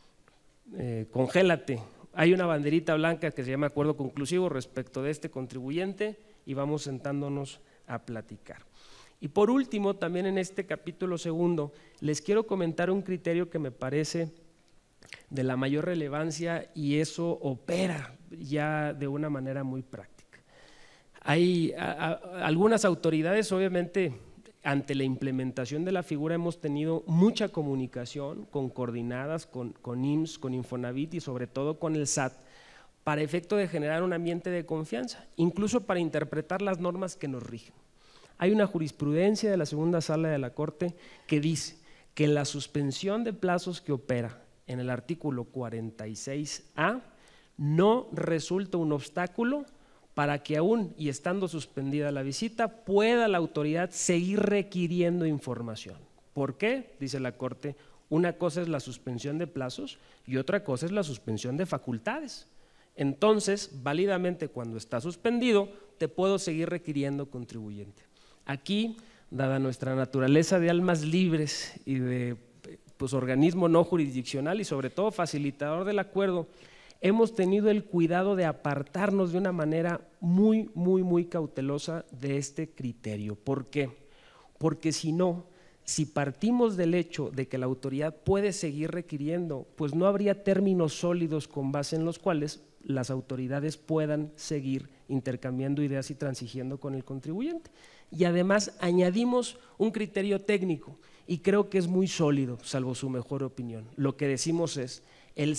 congélate, hay una banderita blanca que se llama acuerdo conclusivo respecto de este contribuyente y vamos sentándonos a platicar. Y por último, también en este capítulo 2, les quiero comentar un criterio que me parece de la mayor relevancia y eso opera ya de una manera muy práctica. Hay algunas autoridades, obviamente, ante la implementación de la figura hemos tenido mucha comunicación con coordinadas, con IMSS, con Infonavit y sobre todo con el SAT, para efecto de generar un ambiente de confianza, incluso para interpretar las normas que nos rigen. Hay una jurisprudencia de la segunda sala de la Corte que dice que la suspensión de plazos que opera en el artículo 46A no resulta un obstáculo para que aún y estando suspendida la visita pueda la autoridad seguir requiriendo información. ¿Por qué? Dice la Corte, una cosa es la suspensión de plazos y otra cosa es la suspensión de facultades. Entonces, válidamente cuando está suspendido, te puedo seguir requiriendo contribuyente. Aquí, dada nuestra naturaleza de almas libres y de organismo no jurisdiccional y sobre todo facilitador del acuerdo, hemos tenido el cuidado de apartarnos de una manera muy cautelosa de este criterio. ¿Por qué? Porque si partimos del hecho de que la autoridad puede seguir requiriendo, pues no habría términos sólidos con base en los cuales las autoridades puedan seguir intercambiando ideas y transigiendo con el contribuyente. Y además añadimos un criterio técnico y creo que es muy sólido, salvo su mejor opinión. Lo que decimos es, el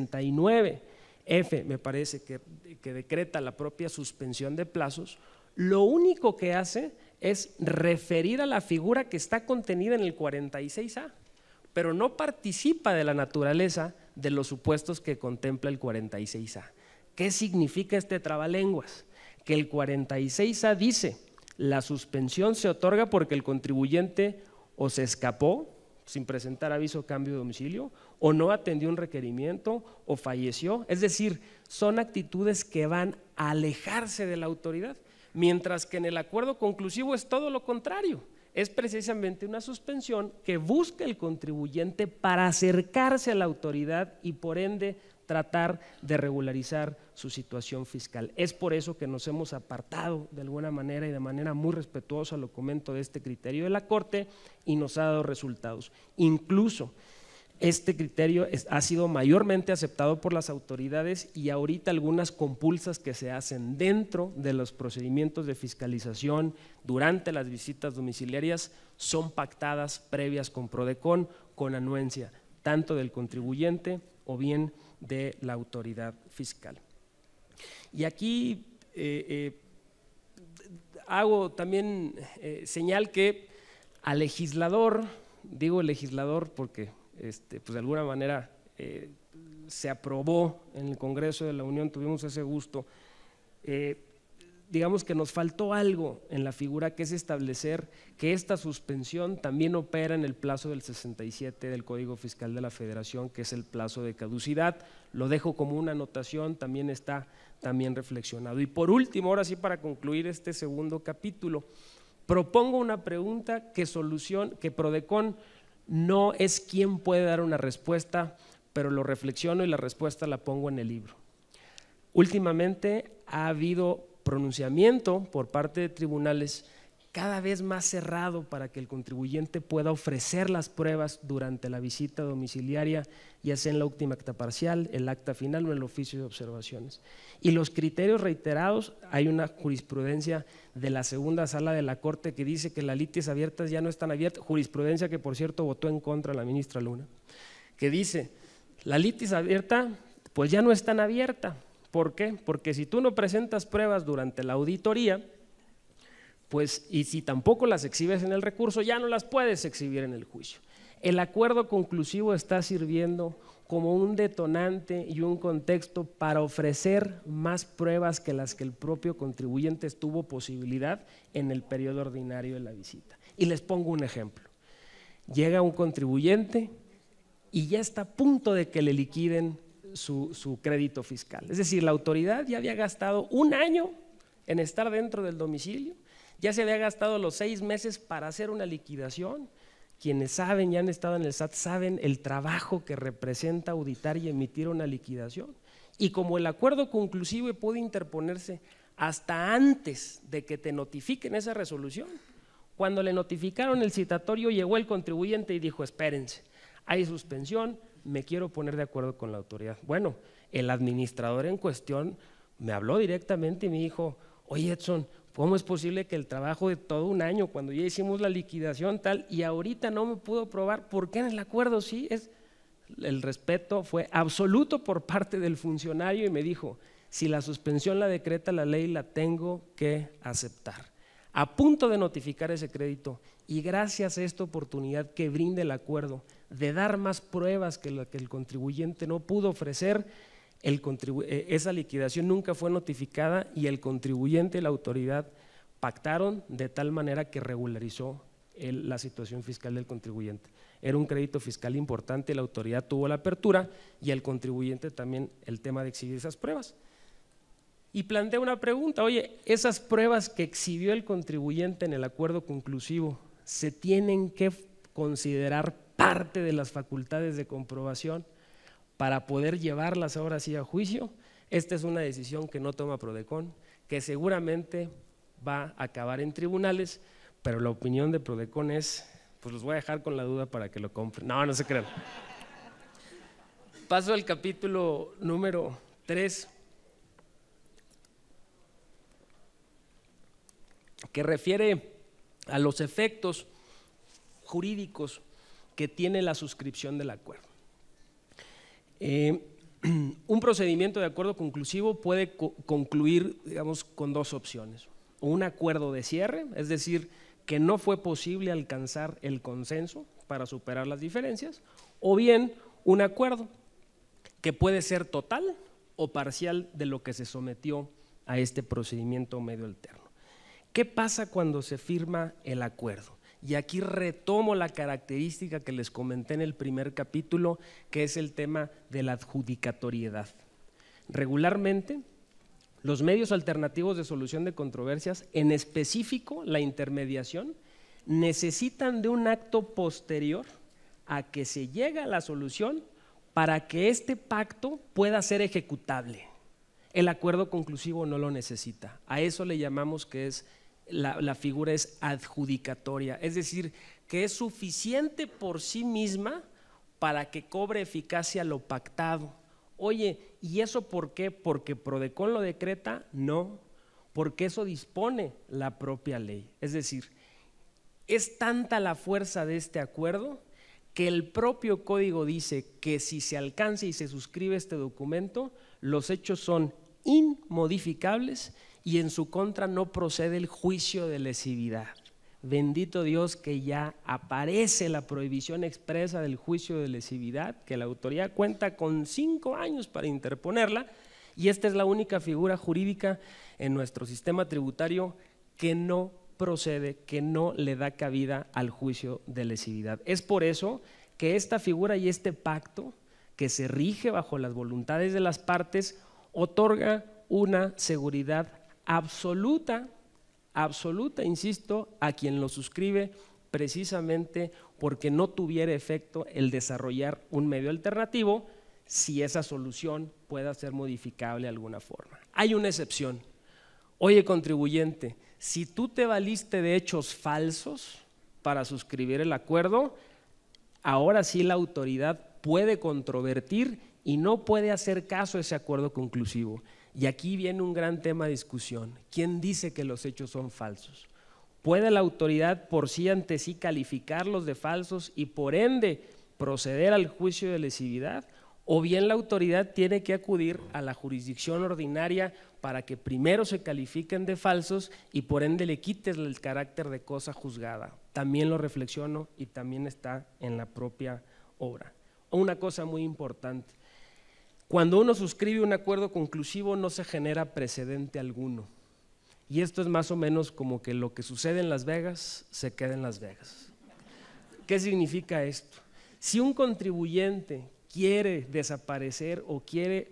69F me parece que decreta la propia suspensión de plazos, lo único que hace es referir a la figura que está contenida en el 46A, pero no participa de la naturaleza de los supuestos que contempla el 46A. ¿Qué significa este trabalenguas? Que el 46A dice, la suspensión se otorga porque el contribuyente o se escapó sin presentar aviso de cambio de domicilio, o no atendió un requerimiento, o falleció. Es decir, son actitudes que van a alejarse de la autoridad, mientras que en el acuerdo conclusivo es todo lo contrario. Es precisamente una suspensión que busca el contribuyente para acercarse a la autoridad y por ende tratar de regularizar su situación fiscal. Es por eso que nos hemos apartado de alguna manera y de manera muy respetuosa, lo comento, de este criterio de la Corte y nos ha dado resultados. Incluso Este criterio ha sido mayormente aceptado por las autoridades y ahorita algunas compulsas que se hacen dentro de los procedimientos de fiscalización durante las visitas domiciliarias son pactadas previas con PRODECON con anuencia tanto del contribuyente o bien de la autoridad fiscal. Y aquí hago también señal que al legislador, digo el legislador porque pues de alguna manera se aprobó en el Congreso de la Unión, tuvimos ese gusto, digamos que nos faltó algo en la figura, que es establecer que esta suspensión también opera en el plazo del 67 del Código Fiscal de la Federación, que es el plazo de caducidad. Lo dejo como una anotación, también está reflexionado. Y por último, ahora sí para concluir este segundo capítulo, propongo una pregunta que PRODECON no es quien puede dar una respuesta, pero lo reflexiono y la respuesta la pongo en el libro. Últimamente ha habido pronunciamiento por parte de tribunales cada vez más cerrado para que el contribuyente pueda ofrecer las pruebas durante la visita domiciliaria, ya sea en la última acta parcial, el acta final o el oficio de observaciones. Y los criterios reiterados, hay una jurisprudencia de la segunda sala de la Corte que dice que las litis abiertas ya no están abiertas, jurisprudencia que por cierto votó en contra la ministra Luna, que dice, la litis abierta pues ya no es tan abierta. ¿Por qué? Porque si tú no presentas pruebas durante la auditoría, pues y si tampoco las exhibes en el recurso, ya no las puedes exhibir en el juicio. El acuerdo conclusivo está sirviendo como un detonante y un contexto para ofrecer más pruebas que las que el propio contribuyente tuvo posibilidad en el periodo ordinario de la visita. Y les pongo un ejemplo. Llega un contribuyente y ya está a punto de que le liquiden su crédito fiscal. Es decir, la autoridad ya había gastado un año en estar dentro del domicilio, ya se había gastado los 6 meses para hacer una liquidación. Quienes saben y han estado en el SAT saben el trabajo que representa auditar y emitir una liquidación. Y como el acuerdo conclusivo puede interponerse hasta antes de que te notifiquen esa resolución, cuando le notificaron el citatorio llegó el contribuyente y dijo espérense, hay suspensión, me quiero poner de acuerdo con la autoridad. Bueno, el administrador en cuestión me habló directamente y me dijo, oye Edson, ¿cómo es posible que el trabajo de todo un año, cuando ya hicimos la liquidación tal, y ahorita no me pudo probar? ¿Por qué en el acuerdo sí? El respeto fue absoluto por parte del funcionario y me dijo, si la suspensión la decreta la ley, la tengo que aceptar. A punto de notificar ese crédito y gracias a esta oportunidad que brinda el acuerdo de dar más pruebas que lo que el contribuyente no pudo ofrecer, esa liquidación nunca fue notificada y el contribuyente y la autoridad pactaron de tal manera que regularizó la situación fiscal del contribuyente. Era un crédito fiscal importante, la autoridad tuvo la apertura y el contribuyente también el tema de exhibir esas pruebas. Y plantea una pregunta, oye, esas pruebas que exhibió el contribuyente en el acuerdo conclusivo, ¿se tienen que considerar parte de las facultades de comprobación para poder llevarlas ahora sí a juicio? Esta es una decisión que no toma PRODECON, que seguramente va a acabar en tribunales, pero la opinión de PRODECON es, pues los voy a dejar con la duda para que lo compren. No, no se crean. Paso al capítulo número 3, que refiere a los efectos jurídicos que tiene la suscripción del acuerdo. Un procedimiento de acuerdo conclusivo puede concluir, digamos, con 2 opciones. Un acuerdo de cierre, es decir, que no fue posible alcanzar el consenso para superar las diferencias, o bien un acuerdo que puede ser total o parcial de lo que se sometió a este procedimiento medio alterno. ¿Qué pasa cuando se firma el acuerdo? Y aquí retomo la característica que les comenté en el primer capítulo, que es el tema de la adjudicatoriedad. Regularmente, los medios alternativos de solución de controversias, en específico la intermediación, necesitan de un acto posterior a que se llegue a la solución para que este pacto pueda ser ejecutable. El acuerdo conclusivo no lo necesita. A eso le llamamos que es la figura es adjudicatoria, es decir, que es suficiente por sí misma para que cobre eficacia lo pactado. Oye, ¿y eso por qué? ¿Porque Prodecon lo decreta? No, porque eso dispone la propia ley. Es decir, es tanta la fuerza de este acuerdo que el propio código dice que si se alcanza y se suscribe este documento, los hechos son inmodificables y en su contra no procede el juicio de lesividad. Bendito Dios que ya aparece la prohibición expresa del juicio de lesividad, que la autoridad cuenta con 5 años para interponerla, y esta es la única figura jurídica en nuestro sistema tributario que no procede, que no le da cabida al juicio de lesividad. Es por eso que esta figura y este pacto, que se rige bajo las voluntades de las partes, otorga una seguridad absoluta, insisto, a quien lo suscribe, precisamente porque no tuviera efecto el desarrollar un medio alternativo si esa solución pueda ser modificable de alguna forma. Hay una excepción. Oye, contribuyente, si tú te valiste de hechos falsos para suscribir el acuerdo, ahora sí la autoridad puede controvertir y no puede hacer caso a ese acuerdo conclusivo. Y aquí viene un gran tema de discusión. ¿Quién dice que los hechos son falsos? ¿Puede la autoridad por sí ante sí calificarlos de falsos y por ende proceder al juicio de lesividad? ¿O bien la autoridad tiene que acudir a la jurisdicción ordinaria para que primero se califiquen de falsos y por ende le quites el carácter de cosa juzgada? También lo reflexiono y también está en la propia obra. Una cosa muy importante. Cuando uno suscribe un acuerdo conclusivo no se genera precedente alguno. Y esto es más o menos como que lo que sucede en Las Vegas se queda en Las Vegas. ¿Qué significa esto? Si un contribuyente quiere desaparecer o quiere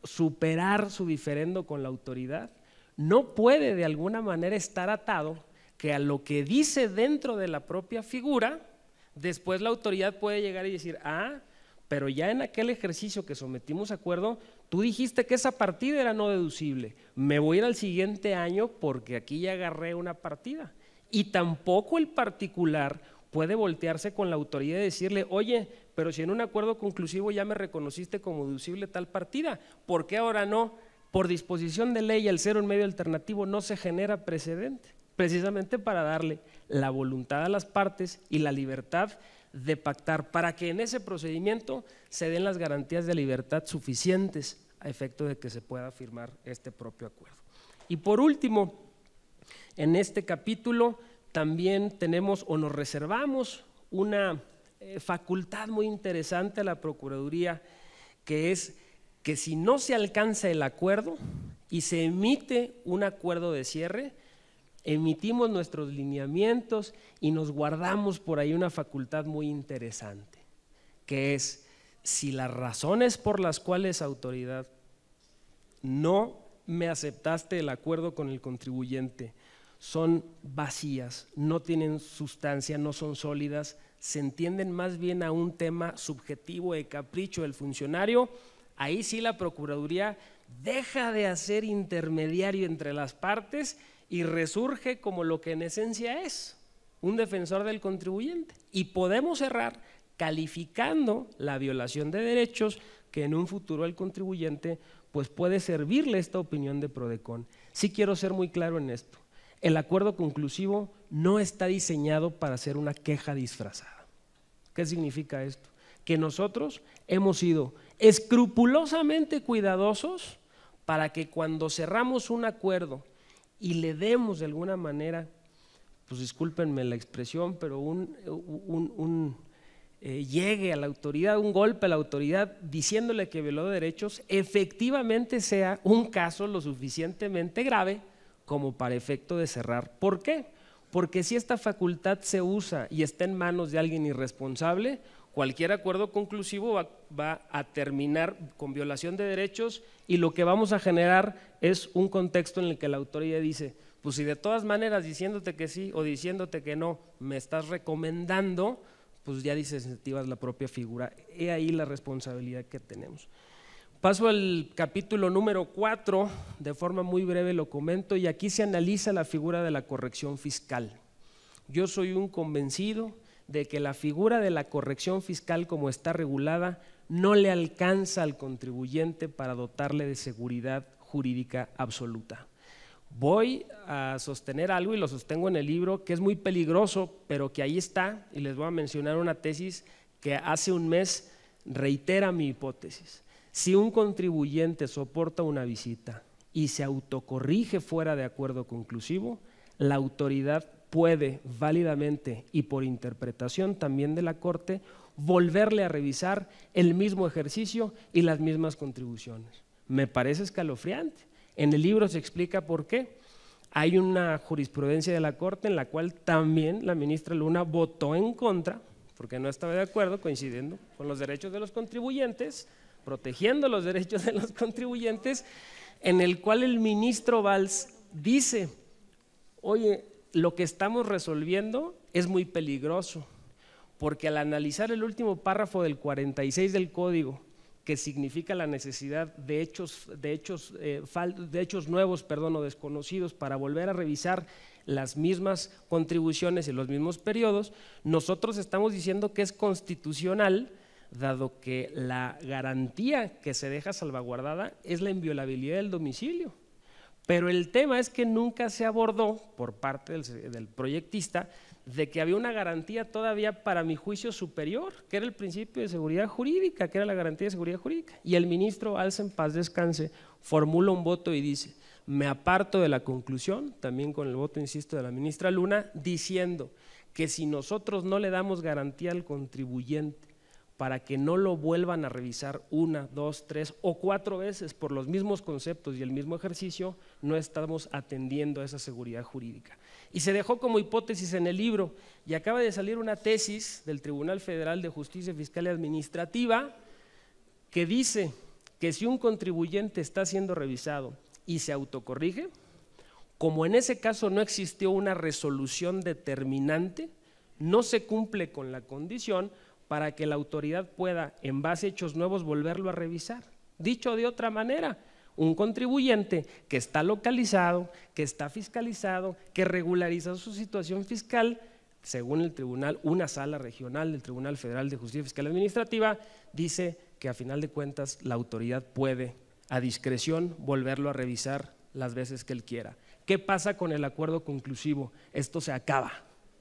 superar su diferendo con la autoridad, no puede de alguna manera estar atado que a lo que dice dentro de la propia figura, después la autoridad puede llegar y decir, pero ya en aquel ejercicio que sometimos a acuerdo, tú dijiste que esa partida era no deducible, me voy a ir al siguiente año porque aquí ya agarré una partida. Y tampoco el particular puede voltearse con la autoridad y decirle, oye, pero si en un acuerdo conclusivo ya me reconociste como deducible tal partida, ¿por qué ahora no? Por disposición de ley al ser un medio alternativo no se genera precedente, precisamente para darle la voluntad a las partes y la libertad de pactar para que en ese procedimiento se den las garantías de libertad suficientes a efecto de que se pueda firmar este propio acuerdo. Y por último, en este capítulo también tenemos o nos reservamos una facultad muy interesante a la Procuraduría, que es que si no se alcanza el acuerdo y se emite un acuerdo de cierre, emitimos nuestros lineamientos y nos guardamos por ahí una facultad muy interesante, que es si las razones por las cuales, autoridad, no me aceptaste el acuerdo con el contribuyente son vacías, no tienen sustancia, no son sólidas, se entienden más bien a un tema subjetivo de capricho del funcionario, ahí sí la Procuraduría deja de hacer intermediario entre las partes y resurge como lo que en esencia es, un defensor del contribuyente. Y podemos cerrar calificando la violación de derechos que en un futuro el contribuyente pues puede servirle esta opinión de Prodecon. Sí quiero ser muy claro en esto, el acuerdo conclusivo no está diseñado para ser una queja disfrazada. ¿Qué significa esto? Que nosotros hemos sido escrupulosamente cuidadosos para que cuando cerramos un acuerdo y le demos de alguna manera, pues discúlpenme la expresión, pero llegue a la autoridad, un golpe a la autoridad diciéndole que violó derechos, efectivamente sea un caso lo suficientemente grave como para efecto de cerrar. ¿Por qué? Porque si esta facultad se usa y está en manos de alguien irresponsable, cualquier acuerdo conclusivo va a terminar con violación de derechos y lo que vamos a generar es un contexto en el que la autoridad dice, pues si de todas maneras diciéndote que sí o diciéndote que no me estás recomendando, pues ya desactivas la propia figura. He ahí la responsabilidad que tenemos. Paso al capítulo número 4, de forma muy breve lo comento, y aquí se analiza la figura de la corrección fiscal. Yo soy un convencido de que la figura de la corrección fiscal como está regulada no le alcanza al contribuyente para dotarle de seguridad jurídica absoluta. Voy a sostener algo, y lo sostengo en el libro, que es muy peligroso, pero que ahí está, y les voy a mencionar una tesis que hace un mes reitera mi hipótesis. Si un contribuyente soporta una visita y se autocorrige fuera de acuerdo conclusivo, la autoridad puede válidamente y por interpretación también de la Corte volverle a revisar el mismo ejercicio y las mismas contribuciones. Me parece escalofriante. En el libro se explica por qué. Hay una jurisprudencia de la Corte en la cual también la ministra Luna votó en contra, porque no estaba de acuerdo, coincidiendo con los derechos de los contribuyentes, protegiendo los derechos de los contribuyentes, en el cual el ministro Valls dice: oye, lo que estamos resolviendo es muy peligroso, porque al analizar el último párrafo del 46 del Código, que significa la necesidad de hechos nuevos, o desconocidos, para volver a revisar las mismas contribuciones y los mismos periodos, nosotros estamos diciendo que es constitucional, dado que la garantía que se deja salvaguardada es la inviolabilidad del domicilio. Pero el tema es que nunca se abordó por parte del proyectista de que había una garantía todavía, para mi juicio, superior, que era el principio de seguridad jurídica, que era la garantía de seguridad jurídica. Y el ministro Valls, en paz descanse, formula un voto y dice: me aparto de la conclusión, también con el voto, insisto, de la ministra Luna, diciendo que si nosotros no le damos garantía al contribuyente para que no lo vuelvan a revisar 1, 2, 3 o 4 veces por los mismos conceptos y el mismo ejercicio, no estamos atendiendo a esa seguridad jurídica. Y se dejó como hipótesis en el libro, y acaba de salir una tesis del Tribunal Federal de Justicia Fiscal y Administrativa que dice que si un contribuyente está siendo revisado y se autocorrige, como en ese caso no existió una resolución determinante, no se cumple con la condición para que la autoridad pueda, en base a hechos nuevos, volverlo a revisar. Dicho de otra manera, un contribuyente que está localizado, que está fiscalizado, que regulariza su situación fiscal, según el tribunal, una sala regional del Tribunal Federal de Justicia Fiscal y Administrativa, dice que a final de cuentas la autoridad puede, a discreción, volverlo a revisar las veces que él quiera. ¿Qué pasa con el acuerdo conclusivo? Esto se acaba.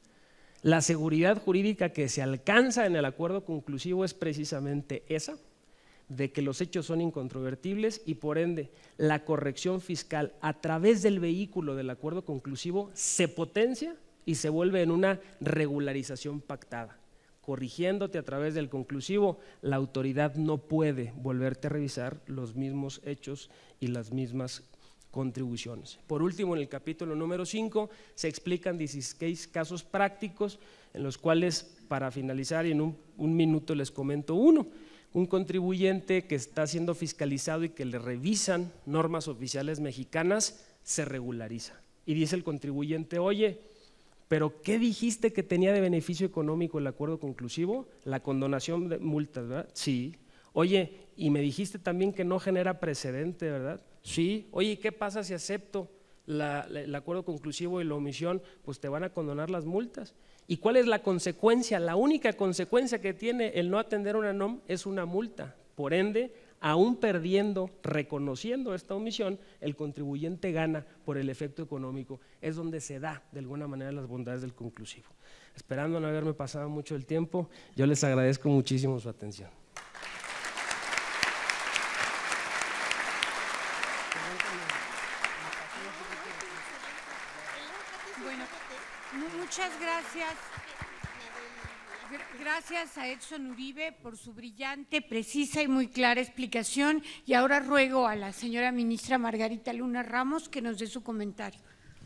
La seguridad jurídica que se alcanza en el acuerdo conclusivo es precisamente esa, de que los hechos son incontrovertibles, y por ende la corrección fiscal a través del vehículo del acuerdo conclusivo se potencia y se vuelve en una regularización pactada. Corrigiéndote a través del conclusivo, la autoridad no puede volverte a revisar los mismos hechos y las mismas contribuciones. Por último, en el capítulo número 5 se explican 16 casos prácticos, en los cuales, para finalizar y en un minuto les comento uno. Un contribuyente que está siendo fiscalizado y que le revisan normas oficiales mexicanas, se regulariza y dice el contribuyente: oye, pero ¿qué dijiste que tenía de beneficio económico el acuerdo conclusivo? La condonación de multas, ¿verdad? Sí. Oye, y me dijiste también que no genera precedente, ¿verdad? Sí. Oye, ¿y qué pasa si acepto el acuerdo conclusivo y la omisión? Pues te van a condonar las multas. ¿Y cuál es la consecuencia? La única consecuencia que tiene el no atender una NOM es una multa. Por ende, aún perdiendo, reconociendo esta omisión, el contribuyente gana por el efecto económico. Es donde se da de alguna manera las bondades del conclusivo. Esperando no haberme pasado mucho el tiempo, yo les agradezco muchísimo su atención. Muchas gracias. Gracias a Edson Uribe por su brillante, precisa y muy clara explicación. Y ahora ruego a la señora ministra Margarita Luna Ramos que nos dé su comentario.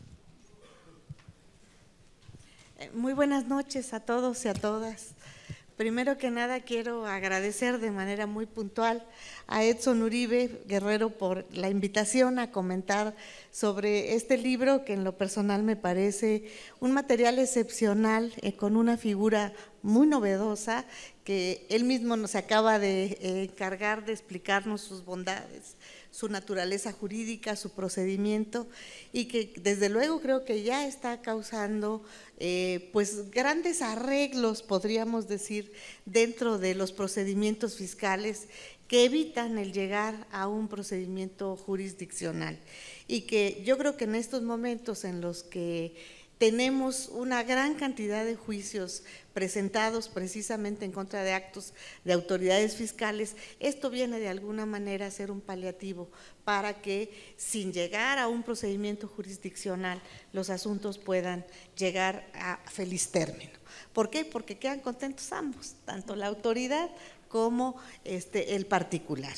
Muy buenas noches a todos y a todas. Primero que nada quiero agradecer de manera muy puntual a Edson Uribe Guerrero por la invitación a comentar sobre este libro, que en lo personal me parece un material excepcional, con una figura muy novedosa, que él mismo nos acaba de encargar de explicarnos sus bondades, su naturaleza jurídica, su procedimiento, y que desde luego creo que ya está causando pues grandes arreglos, podríamos decir, dentro de los procedimientos fiscales que evitan el llegar a un procedimiento jurisdiccional, y que yo creo que en estos momentos en los que tenemos una gran cantidad de juicios presentados precisamente en contra de actos de autoridades fiscales, esto viene de alguna manera a ser un paliativo para que, sin llegar a un procedimiento jurisdiccional, los asuntos puedan llegar a feliz término. ¿Por qué? Porque quedan contentos ambos, tanto la autoridad como el particular.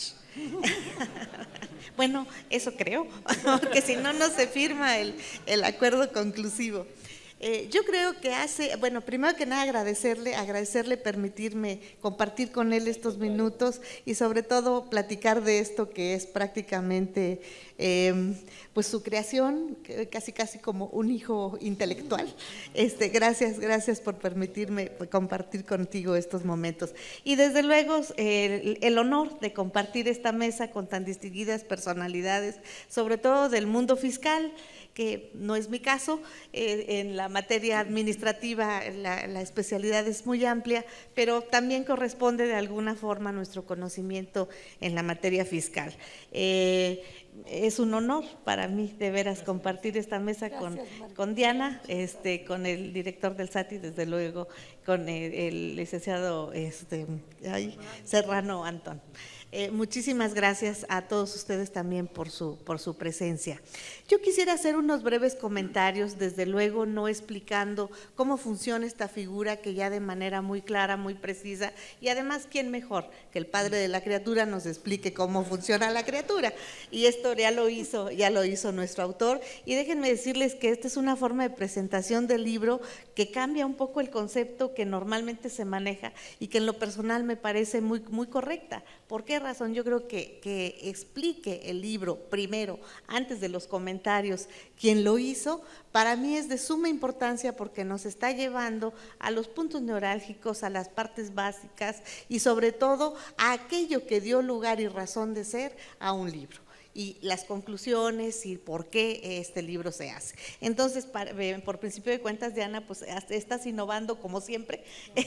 Bueno, eso creo, porque si no, no se firma el acuerdo conclusivo. Yo creo que bueno, primero que nada agradecerle permitirme compartir con él estos minutos y sobre todo platicar de esto que es prácticamente pues su creación, casi como un hijo intelectual. Gracias por permitirme compartir contigo estos momentos. Y desde luego el honor de compartir esta mesa con tan distinguidas personalidades, sobre todo del mundo fiscal, que no es mi caso. En la materia administrativa la especialidad es muy amplia, pero también corresponde de alguna forma a nuestro conocimiento en la materia fiscal. Es un honor para mí de veras compartir esta mesa con Diana, con el director del SAT y desde luego con el licenciado Serrano Antón. Muchísimas gracias a todos ustedes también por su presencia. Yo quisiera hacer unos breves comentarios, desde luego no explicando cómo funciona esta figura, que ya de manera muy clara, muy precisa, y además, ¿quién mejor que el padre de la criatura nos explique cómo funciona la criatura? Y esto ya lo hizo nuestro autor, y déjenme decirles que esta es una forma de presentación del libro que cambia un poco el concepto que normalmente se maneja y que en lo personal me parece muy, muy correcta. ¿Por qué razón? Yo creo que explique el libro primero, antes de los comentarios, quien lo hizo, para mí es de suma importancia porque nos está llevando a los puntos neurálgicos, a las partes básicas y sobre todo a aquello que dio lugar y razón de ser a un libro, y las conclusiones y por qué este libro se hace. Entonces, por principio de cuentas, Diana, pues estás innovando como siempre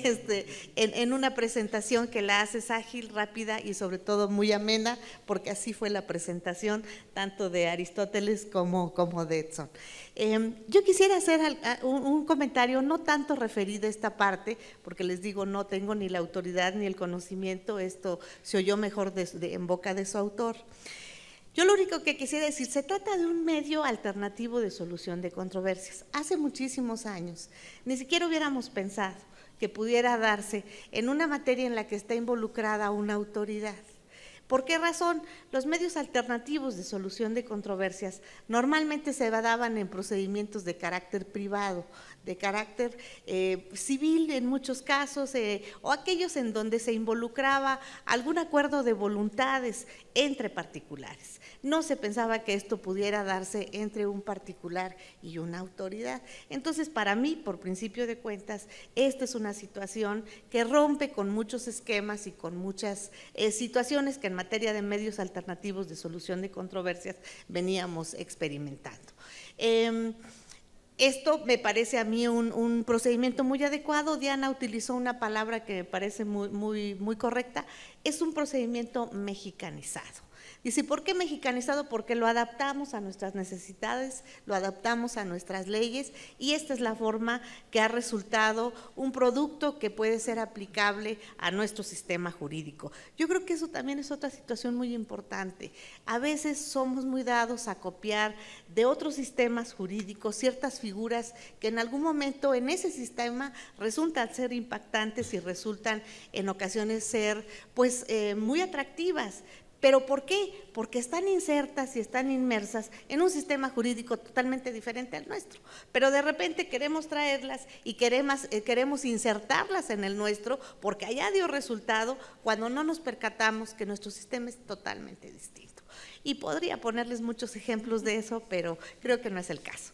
en una presentación que la haces ágil, rápida y sobre todo muy amena, porque así fue la presentación tanto de Aristóteles como de Edson. Yo quisiera hacer un comentario no tanto referido a esta parte, porque les digo, no tengo ni la autoridad ni el conocimiento, esto se oyó mejor en boca de su autor. Yo lo único que quisiera decir, se trata de un medio alternativo de solución de controversias. Hace muchísimos años ni siquiera hubiéramos pensado que pudiera darse en una materia en la que está involucrada una autoridad. ¿Por qué razón? Los medios alternativos de solución de controversias normalmente se daban en procedimientos de carácter privado, de carácter civil en muchos casos, o aquellos en donde se involucraba algún acuerdo de voluntades entre particulares. No se pensaba que esto pudiera darse entre un particular y una autoridad. Entonces, para mí, por principio de cuentas, esta es una situación que rompe con muchos esquemas y con muchas situaciones que en materia de medios alternativos de solución de controversias veníamos experimentando. Esto me parece a mí un procedimiento muy adecuado. Diana utilizó una palabra que me parece muy correcta, es un procedimiento mexicanizado. Dice, ¿por qué mexicanizado? Porque lo adaptamos a nuestras necesidades, lo adaptamos a nuestras leyes, y esta es la forma que ha resultado un producto que puede ser aplicable a nuestro sistema jurídico. Yo creo que eso también es otra situación muy importante. A veces somos muy dados a copiar de otros sistemas jurídicos ciertas figuras que en algún momento en ese sistema resultan ser impactantes y resultan en ocasiones ser pues muy atractivas. ¿Pero por qué? Porque están insertas y están inmersas en un sistema jurídico totalmente diferente al nuestro. Pero de repente queremos traerlas y queremos insertarlas en el nuestro porque allá dio resultado, cuando no nos percatamos que nuestro sistema es totalmente distinto. Y podría ponerles muchos ejemplos de eso, pero creo que no es el caso.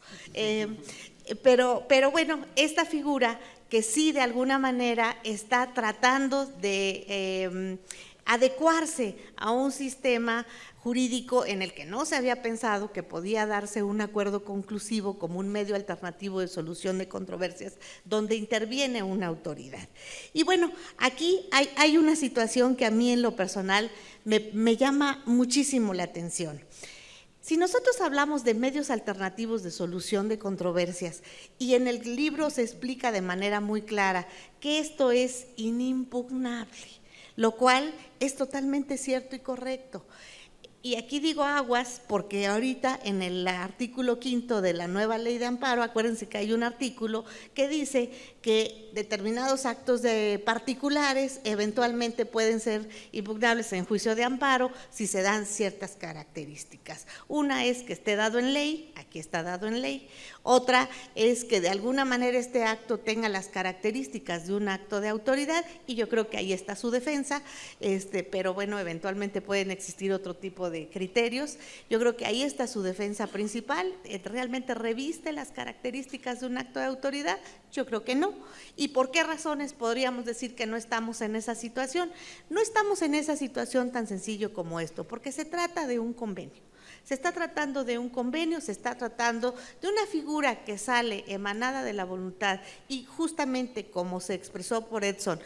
Pero bueno, esta figura que sí de alguna manera está tratando de adecuarse a un sistema jurídico en el que no se había pensado que podía darse un acuerdo conclusivo como un medio alternativo de solución de controversias donde interviene una autoridad. Y bueno, aquí hay una situación que a mí en lo personal me llama muchísimo la atención. Si nosotros hablamos de medios alternativos de solución de controversias y en el libro se explica de manera muy clara que esto es inimpugnable, lo cual es totalmente cierto y correcto. Y aquí digo aguas porque ahorita en el artículo 5 de la nueva ley de amparo, acuérdense que hay un artículo que dice que determinados actos de particulares eventualmente pueden ser impugnables en juicio de amparo si se dan ciertas características. Una es que esté dado en ley, aquí está dado en ley. Otra es que de alguna manera este acto tenga las características de un acto de autoridad y yo creo que ahí está su defensa, pero bueno, eventualmente pueden existir otro tipo de criterios. Yo creo que ahí está su defensa principal. ¿Realmente reviste las características de un acto de autoridad? Yo creo que no. ¿Y por qué razones podríamos decir que no estamos en esa situación? No estamos en esa situación tan sencillo como esto, porque se trata de un convenio. Se está tratando de un convenio, se está tratando de una figura que sale emanada de la voluntad y justamente como se expresó por Edson,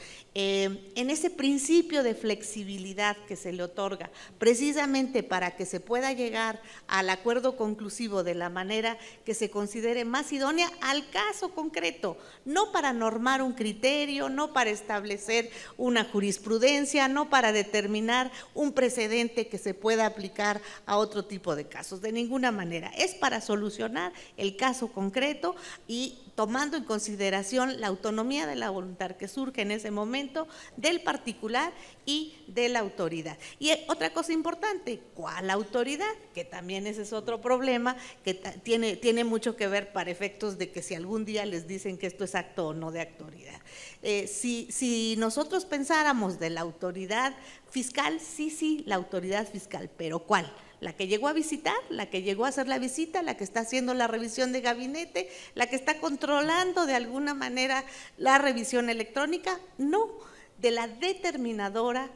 en ese principio de flexibilidad que se le otorga, precisamente para que se pueda llegar al acuerdo conclusivo de la manera que se considere más idónea al caso concreto, no para normar un criterio, no para establecer una jurisprudencia, no para determinar un precedente que se pueda aplicar a otro tipo de casos, de ninguna manera. Es para solucionar el caso concreto y tomando en consideración la autonomía de la voluntad que surge en ese momento del particular y de la autoridad. Y otra cosa importante, ¿cuál autoridad? Que también ese es otro problema que tiene mucho que ver para efectos de que si algún día les dicen que esto es acto o no de autoridad. Si nosotros pensáramos de la autoridad fiscal, sí, la autoridad fiscal, pero ¿cuál? ¿La que llegó a visitar? ¿La que llegó a hacer la visita? ¿La que está haciendo la revisión de gabinete? ¿La que está controlando de alguna manera la revisión electrónica? No, de la determinadora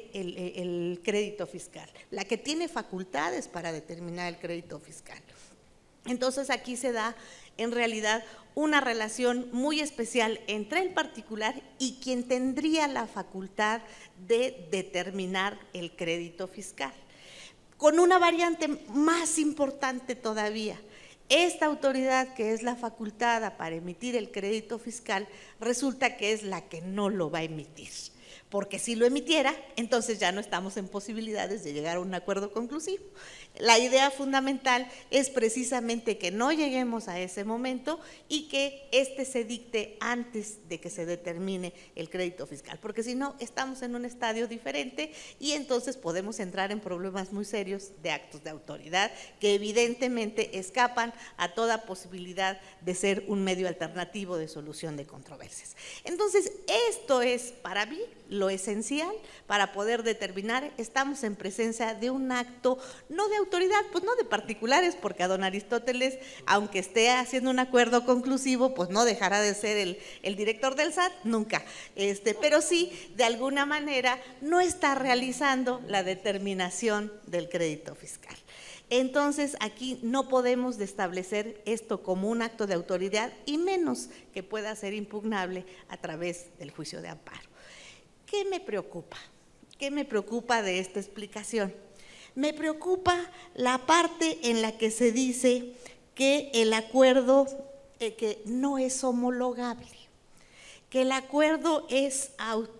del crédito fiscal, la que tiene facultades para determinar el crédito fiscal. Entonces aquí se da en realidad una relación muy especial entre el particular y quien tendría la facultad de determinar el crédito fiscal. Con una variante más importante todavía, esta autoridad que es la facultada para emitir el crédito fiscal resulta que es la que no lo va a emitir, porque si lo emitiera, entonces ya no estamos en posibilidades de llegar a un acuerdo conclusivo. La idea fundamental es precisamente que no lleguemos a ese momento y que se dicte antes de que se determine el crédito fiscal, porque si no, estamos en un estadio diferente y entonces podemos entrar en problemas muy serios de actos de autoridad que evidentemente escapan a toda posibilidad de ser un medio alternativo de solución de controversias. Entonces, esto es para mí lo esencial para poder determinar, estamos en presencia de un acto no de autoridad, pues no de particulares, porque a don Aristóteles, aunque esté haciendo un acuerdo conclusivo, pues no dejará de ser el director del SAT, nunca, pero sí, de alguna manera, no está realizando la determinación del crédito fiscal. Entonces, aquí no podemos establecer esto como un acto de autoridad y menos que pueda ser impugnable a través del juicio de amparo. ¿Qué me preocupa? ¿Qué me preocupa de esta explicación? Me preocupa la parte en la que se dice que el acuerdo que no es homologable, que el acuerdo es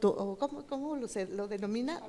¿cómo lo denomina?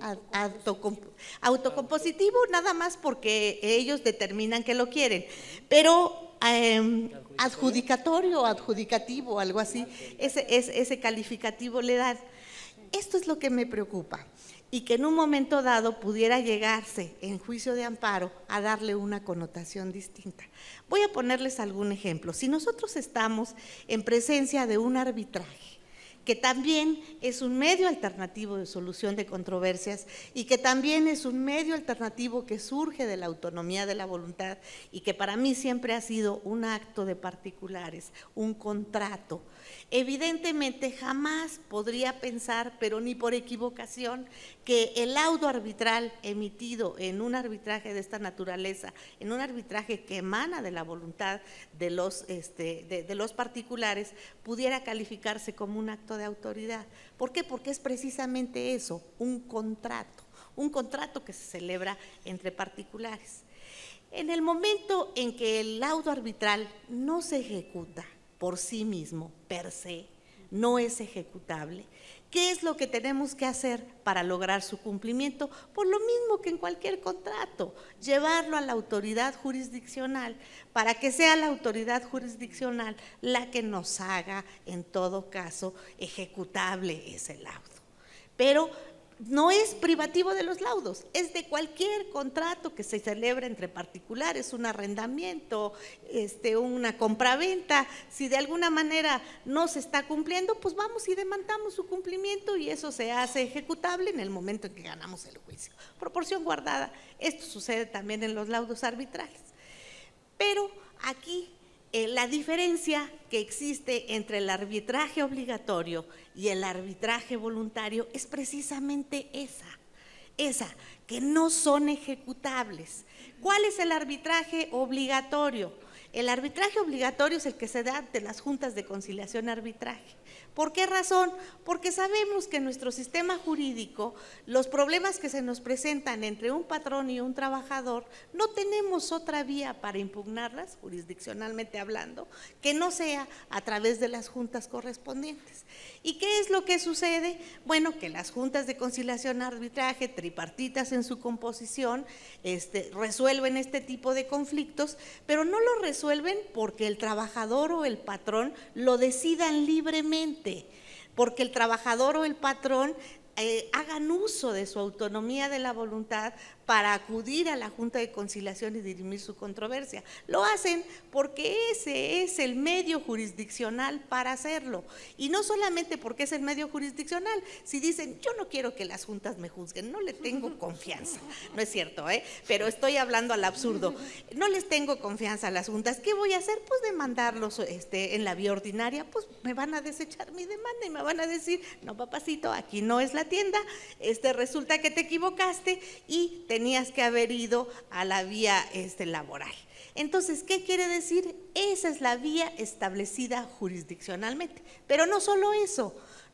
Autocompositivo, nada más porque ellos determinan que lo quieren, pero adjudicatorio o adjudicativo, algo así, ese calificativo le dan. Esto es lo que me preocupa y que en un momento dado pudiera llegarse en juicio de amparo a darle una connotación distinta. Voy a ponerles algún ejemplo. Si nosotros estamos en presencia de un arbitraje que también es un medio alternativo de solución de controversias y que también es un medio alternativo que surge de la autonomía de la voluntad y que para mí siempre ha sido un acto de particulares, un contrato. Evidentemente jamás podría pensar, pero ni por equivocación, que el laudo arbitral emitido en un arbitraje de esta naturaleza, en un arbitraje que emana de la voluntad de los particulares, pudiera calificarse como un acto de autoridad. ¿Por qué? Porque es precisamente eso, un contrato que se celebra entre particulares. En el momento en que el laudo arbitral no se ejecuta por sí mismo, per se, no es ejecutable, ¿qué es lo que tenemos que hacer para lograr su cumplimiento? Por lo mismo que en cualquier contrato, llevarlo a la autoridad jurisdiccional, para que sea la autoridad jurisdiccional la que nos haga, en todo caso, ejecutable ese laudo. Pero no es privativo de los laudos, es de cualquier contrato que se celebre entre particulares, un arrendamiento, una compraventa. Si de alguna manera no se está cumpliendo, pues vamos y demandamos su cumplimiento y eso se hace ejecutable en el momento en que ganamos el juicio. Proporción guardada, esto sucede también en los laudos arbitrales. Pero aquí la diferencia que existe entre el arbitraje obligatorio y el arbitraje voluntario es precisamente esa, que no son ejecutables. ¿Cuál es el arbitraje obligatorio? El arbitraje obligatorio es el que se da ante las juntas de conciliación y arbitraje. ¿Por qué razón? Porque sabemos que en nuestro sistema jurídico los problemas que se nos presentan entre un patrón y un trabajador no tenemos otra vía para impugnarlas, jurisdiccionalmente hablando, que no sea a través de las juntas correspondientes. ¿Y qué es lo que sucede? Bueno, que las juntas de conciliación y arbitraje, tripartitas en su composición, resuelven este tipo de conflictos, pero no lo resuelven porque el trabajador o el patrón lo decidan libremente, porque el trabajador o el patrón hagan uso de su autonomía de la voluntad para acudir a la Junta de Conciliación y dirimir su controversia. Lo hacen porque ese es el medio jurisdiccional para hacerlo. Y no solamente porque es el medio jurisdiccional. Si dicen, yo no quiero que las juntas me juzguen, no le tengo confianza. No es cierto, pero estoy hablando al absurdo. No les tengo confianza a las juntas. ¿Qué voy a hacer? Pues demandarlos en la vía ordinaria. Pues me van a desechar mi demanda y me van a decir, no, papacito, aquí no es la tienda, resulta que te equivocaste y tenías que haber ido a la vía laboral. Entonces, ¿qué quiere decir? Esa es la vía establecida jurisdiccionalmente. Pero no solo eso,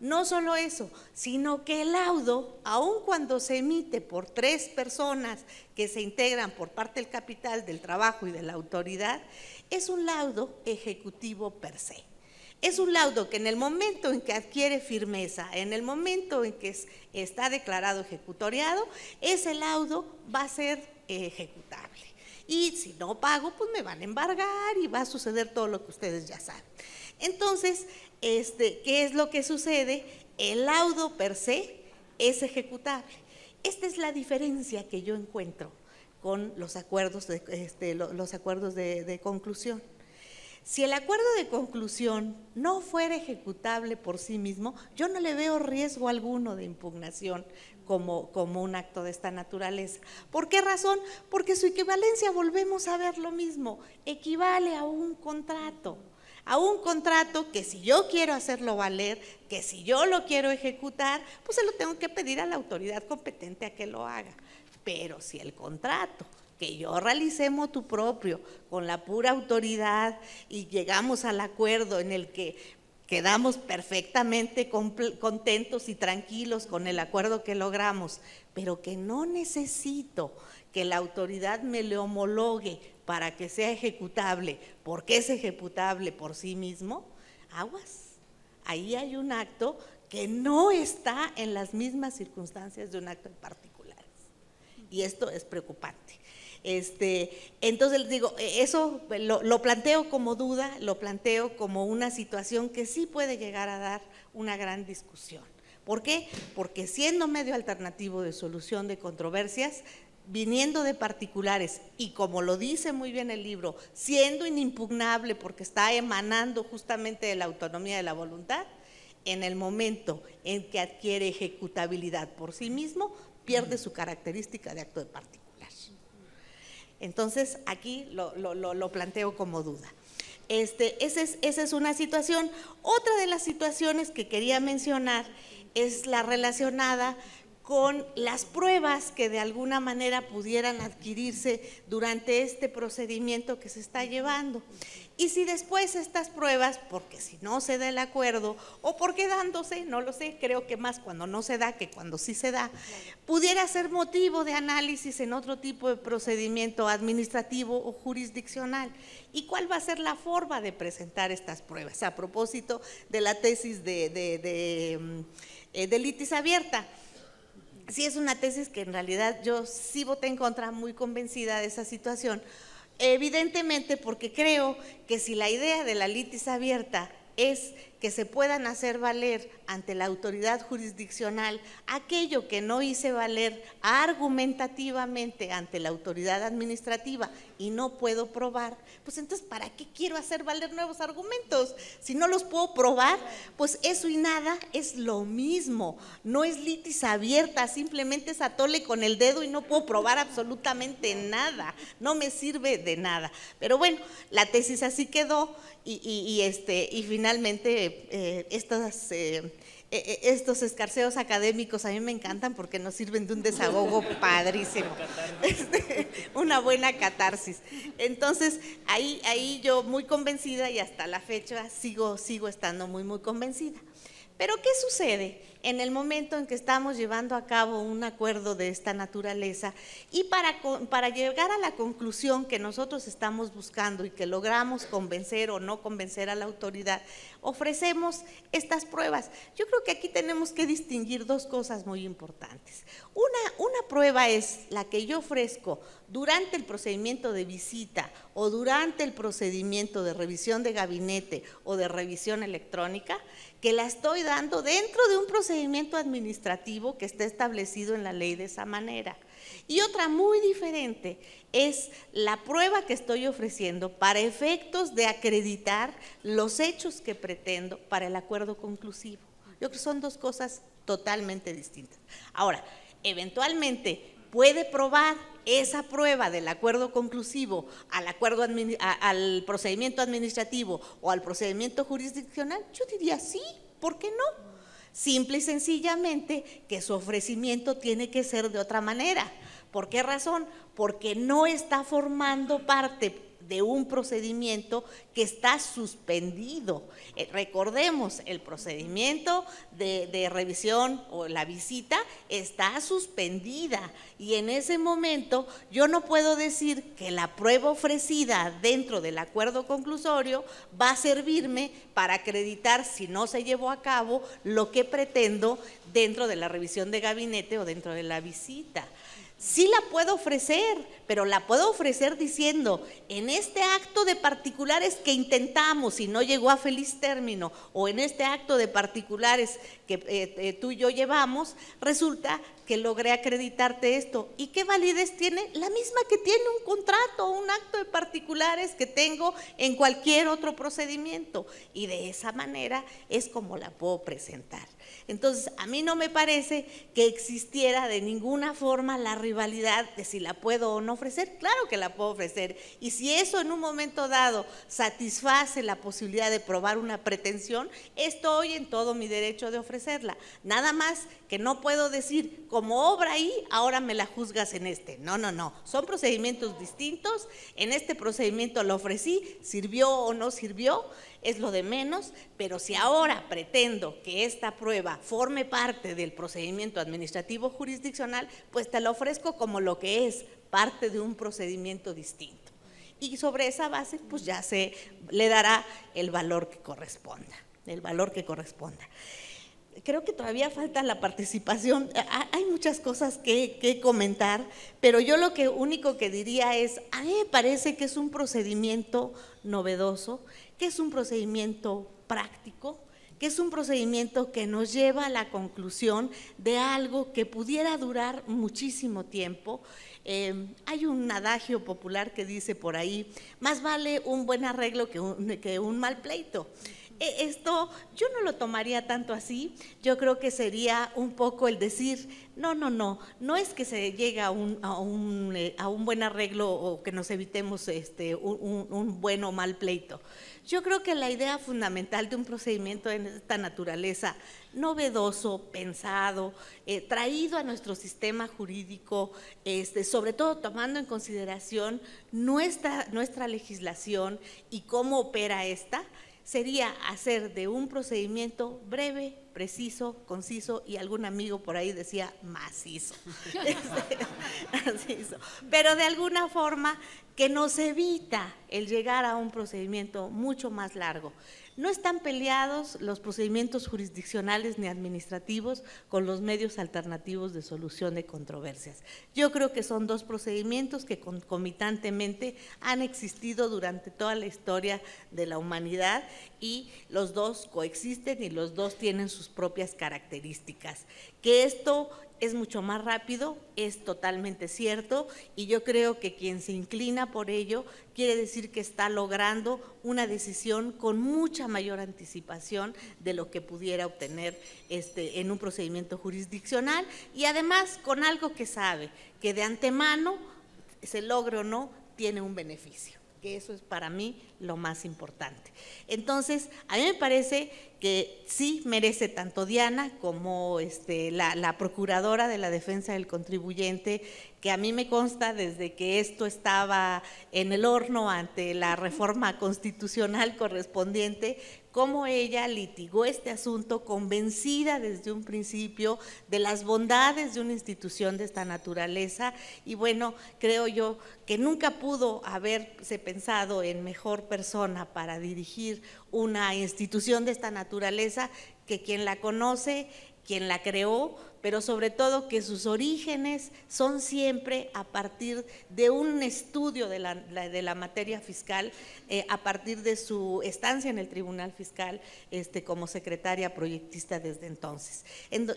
sino que el laudo, aun cuando se emite por 3 personas que se integran por parte del capital, del trabajo y de la autoridad, es un laudo ejecutivo per se. Es un laudo que en el momento en que adquiere firmeza, en el momento en que está declarado ejecutoriado, ese laudo va a ser ejecutable. Y si no pago, pues me van a embargar y va a suceder todo lo que ustedes ya saben. Entonces, ¿qué es lo que sucede? El laudo per se es ejecutable. Esta es la diferencia que yo encuentro con los acuerdos de conclusión. Si el acuerdo de conclusión no fuera ejecutable por sí mismo, yo no le veo riesgo alguno de impugnación como un acto de esta naturaleza. ¿Por qué razón? Porque su equivalencia, volvemos a ver lo mismo, equivale a un contrato que si yo quiero hacerlo valer, que si yo lo quiero ejecutar, pues se lo tengo que pedir a la autoridad competente a que lo haga. Pero si el contrato que yo realicé motu propio con la pura autoridad y llegamos al acuerdo en el que quedamos perfectamente contentos y tranquilos con el acuerdo que logramos, pero que no necesito que la autoridad me le homologue para que sea ejecutable, porque es ejecutable por sí mismo, aguas. Ahí hay un acto que no está en las mismas circunstancias de un acto en particulares. Y esto es preocupante. Entonces les digo, eso lo planteo como duda, lo planteo como una situación que sí puede llegar a dar una gran discusión. ¿Por qué? Porque siendo medio alternativo de solución de controversias, viniendo de particulares y como lo dice muy bien el libro, siendo inimpugnable porque está emanando justamente de la autonomía de la voluntad, en el momento en que adquiere ejecutabilidad por sí mismo, pierde su característica de acto de particular. Entonces, aquí lo planteo como duda. Esa es una situación. Otra de las situaciones que quería mencionar es la relacionada con las pruebas que de alguna manera pudieran adquirirse durante este procedimiento que se está llevando. Y si después estas pruebas, porque si no se da el acuerdo o porque dándose, no lo sé, creo que más cuando no se da que cuando sí se da, pudiera ser motivo de análisis en otro tipo de procedimiento administrativo o jurisdiccional. ¿Y cuál va a ser la forma de presentar estas pruebas? A propósito de la tesis de litis abierta. Sí, es una tesis que en realidad yo sí voté en contra, muy convencida de esa situación, evidentemente porque creo que si la idea de la litis abierta es que se puedan hacer valer ante la autoridad jurisdiccional aquello que no hice valer argumentativamente ante la autoridad administrativa y no puedo probar, pues entonces ¿para qué quiero hacer valer nuevos argumentos? Si no los puedo probar, pues eso y nada es lo mismo, no es litis abierta, simplemente es atole con el dedo y no puedo probar absolutamente nada, no me sirve de nada. Pero bueno, la tesis así quedó y finalmente estos escarceos académicos a mí me encantan porque nos sirven de un desahogo padrísimo, una buena catarsis. Entonces ahí yo muy convencida y hasta la fecha sigo estando muy convencida. Pero ¿qué sucede en el momento en que estamos llevando a cabo un acuerdo de esta naturaleza y para llegar a la conclusión que nosotros estamos buscando y que logramos convencer o no convencer a la autoridad, ofrecemos estas pruebas? Yo creo que aquí tenemos que distinguir dos cosas muy importantes. Una prueba es la que yo ofrezco durante el procedimiento de visita o durante el procedimiento de revisión de gabinete o de revisión electrónica, que la estoy dando dentro de un procedimiento administrativo que está establecido en la ley de esa manera. Y otra muy diferente es la prueba que estoy ofreciendo para efectos de acreditar los hechos que pretendo para el acuerdo conclusivo. Yo creo que son dos cosas totalmente distintas. Ahora, eventualmente puede probar esa prueba del acuerdo conclusivo al procedimiento administrativo o al procedimiento jurisdiccional. Yo diría sí, ¿por qué no? Simple y sencillamente que su ofrecimiento tiene que ser de otra manera. ¿Por qué razón? Porque no está formando parte de un procedimiento que está suspendido. Recordemos, el procedimiento de revisión o la visita está suspendida y en ese momento yo no puedo decir que la prueba ofrecida dentro del acuerdo conclusorio va a servirme para acreditar, si no se llevó a cabo, lo que pretendo dentro de la revisión de gabinete o dentro de la visita. Sí la puedo ofrecer, pero la puedo ofrecer diciendo, en este acto de particulares que intentamos y no llegó a feliz término, o en este acto de particulares que tú y yo llevamos, resulta que logré acreditarte esto. ¿Y qué validez tiene? La misma que tiene un contrato o un acto de particulares que tengo en cualquier otro procedimiento. Y de esa manera es como la puedo presentar. Entonces, a mí no me parece que existiera de ninguna forma la rivalidad de si la puedo o no ofrecer. Claro que la puedo ofrecer. Y si eso en un momento dado satisface la posibilidad de probar una pretensión, estoy en todo mi derecho de ofrecerla. Nada más que no puedo decir, como obra ahí, ahora me la juzgas en este. No, no, no. Son procedimientos distintos. En este procedimiento lo ofrecí, sirvió o no sirvió, es lo de menos, pero si ahora pretendo que esta prueba forme parte del procedimiento administrativo jurisdiccional, pues te la ofrezco como lo que es, parte de un procedimiento distinto. Y sobre esa base, pues ya se le dará el valor que corresponda, Creo que todavía falta la participación, hay muchas cosas que comentar, pero yo lo único que diría es, a mí me parece que es un procedimiento novedoso, que es un procedimiento práctico, que es un procedimiento que nos lleva a la conclusión de algo que pudiera durar muchísimo tiempo. Hay un adagio popular que dice por ahí, más vale un buen arreglo que un mal pleito. Esto yo no lo tomaría tanto así. Yo creo que sería un poco el decir, no es que se llegue a un buen arreglo o que nos evitemos un buen o mal pleito. Yo creo que la idea fundamental de un procedimiento de esta naturaleza, novedoso, pensado, traído a nuestro sistema jurídico, sobre todo tomando en consideración nuestra legislación y cómo opera esta, sería hacer de un procedimiento breve, preciso, conciso, y algún amigo por ahí decía macizo. Macizo. Pero de alguna forma que nos evita el llegar a un procedimiento mucho más largo. No están peleados los procedimientos jurisdiccionales ni administrativos con los medios alternativos de solución de controversias. Yo creo que son dos procedimientos que concomitantemente han existido durante toda la historia de la humanidad y los dos coexisten y los dos tienen sus propias características. Que esto es mucho más rápido, es totalmente cierto, y yo creo que quien se inclina por ello quiere decir que está logrando una decisión con mucha mayor anticipación de lo que pudiera obtener en un procedimiento jurisdiccional, y además con algo que sabe, que de antemano, se logre o no, tiene un beneficio, que eso es para mí lo más importante. Entonces, a mí me parece que sí merece tanto Diana como la procuradora de la defensa del contribuyente, que a mí me consta desde que esto estaba en el horno ante la reforma constitucional correspondiente, cómo ella litigó este asunto convencida desde un principio de las bondades de una institución de esta naturaleza, y bueno, creo yo que nunca pudo haberse pensado en mejor persona para dirigir una institución de esta naturaleza que quien la conoce, quien la creó, pero sobre todo que sus orígenes son siempre a partir de un estudio de la materia fiscal, a partir de su estancia en el Tribunal Fiscal como secretaria proyectista desde entonces.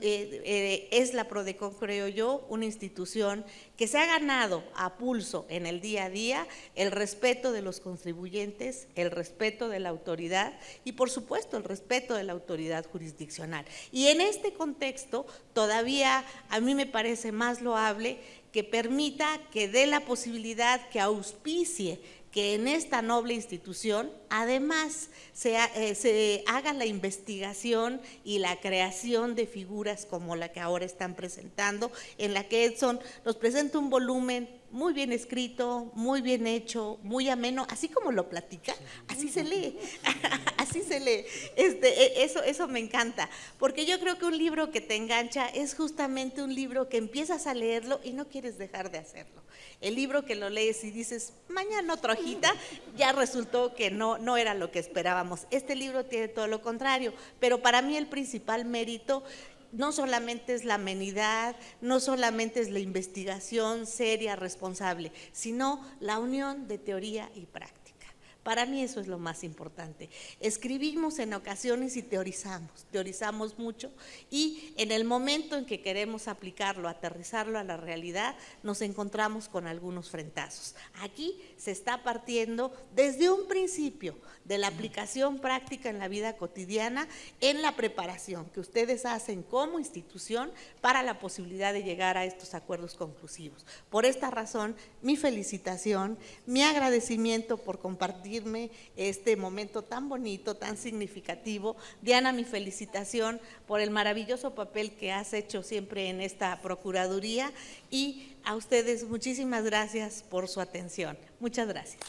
Es la Prodecon, creo yo, una institución que se ha ganado a pulso en el día a día el respeto de los contribuyentes, el respeto de la autoridad y, por supuesto, el respeto de la autoridad jurisdiccional. Y en este contexto, todavía a mí me parece más loable que permita, que dé la posibilidad, que auspicie que en esta noble institución además se haga la investigación y la creación de figuras como la que ahora están presentando, en la que Edson nos presenta un volumen muy bien escrito, muy bien hecho, muy ameno, así como lo platica, así se lee, así se lee. Eso me encanta, porque yo creo que un libro que te engancha es justamente un libro que empiezas a leerlo y no quieres dejar de hacerlo. El libro que lo lees y dices, mañana otra hojita, ya resultó que no era lo que esperábamos. Este libro tiene todo lo contrario, pero para mí el principal mérito no solamente es la amenidad, no solamente es la investigación seria, responsable, sino la unión de teoría y práctica. Para mí eso es lo más importante. Escribimos en ocasiones y teorizamos mucho, y en el momento en que queremos aplicarlo, aterrizarlo a la realidad, nos encontramos con algunos frentazos. Aquí se está partiendo desde un principio de la aplicación práctica en la vida cotidiana, en la preparación que ustedes hacen como institución para la posibilidad de llegar a estos acuerdos conclusivos. Por esta razón, mi felicitación, mi agradecimiento por compartirme este momento tan bonito, tan significativo. Diana, mi felicitación por el maravilloso papel que has hecho siempre en esta Procuraduría, y a ustedes muchísimas gracias por su atención. Muchas gracias.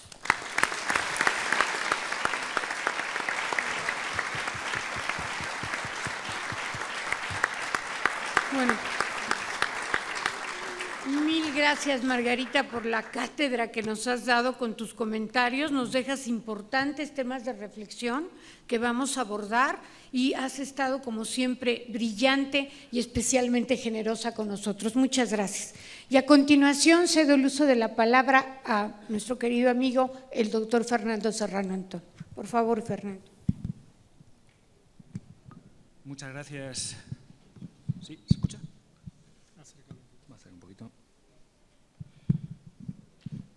Bueno, mil gracias, Margarita, por la cátedra que nos has dado con tus comentarios. Nos dejas importantes temas de reflexión que vamos a abordar, y has estado, como siempre, brillante y especialmente generosa con nosotros. Muchas gracias. Y a continuación cedo el uso de la palabra a nuestro querido amigo, el doctor Fernando Serrano Antón. Por favor, Fernando. Muchas gracias. ¿Sí? ¿Se escucha? Va a hacer un poquito.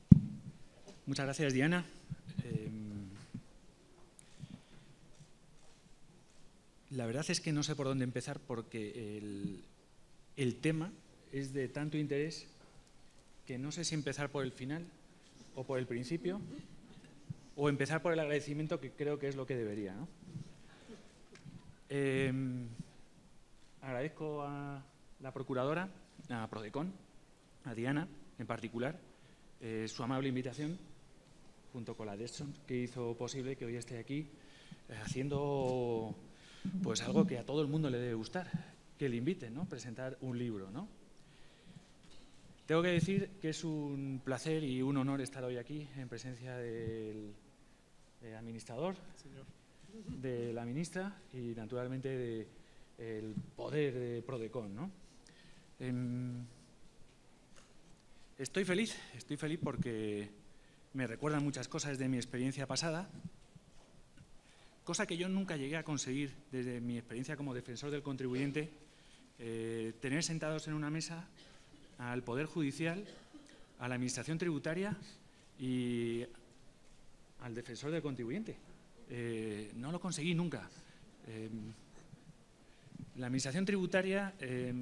Muchas gracias, Diana. La verdad es que no sé por dónde empezar porque el tema es de tanto interés que no sé si empezar por el final o por el principio o empezar por el agradecimiento, que creo que es lo que debería, ¿no? Agradezco a la procuradora, a Prodecon, a Diana en particular, su amable invitación, junto con la de Edson, que hizo posible que hoy esté aquí haciendo pues algo que a todo el mundo le debe gustar, que le inviten, ¿no? Presentar un libro, ¿no? Tengo que decir que es un placer y un honor estar hoy aquí en presencia del administrador, de la ministra y naturalmente del poder de Prodecon, ¿no? Estoy feliz porque me recuerdan muchas cosas de mi experiencia pasada, cosa que yo nunca llegué a conseguir desde mi experiencia como defensor del contribuyente, tener sentados en una mesa al Poder Judicial, a la Administración Tributaria y al defensor del contribuyente. No lo conseguí nunca. La Administración Tributaria,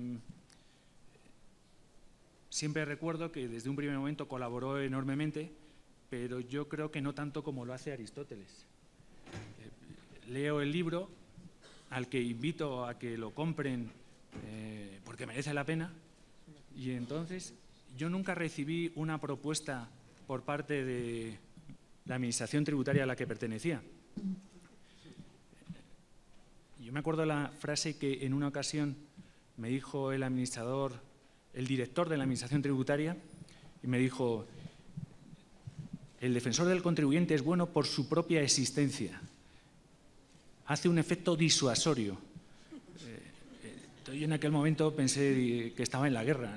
siempre recuerdo que desde un primer momento colaboró enormemente, pero yo creo que no tanto como lo hace Aristóteles. Leo el libro, al que invito a que lo compren porque merece la pena, y entonces yo nunca recibí una propuesta por parte de la Administración Tributaria a la que pertenecía. Yo me acuerdo la frase que en una ocasión me dijo el director de la Administración Tributaria, y me dijo: el defensor del contribuyente es bueno por su propia existencia, hace un efecto disuasorio. Yo en aquel momento pensé que estaba en la guerra,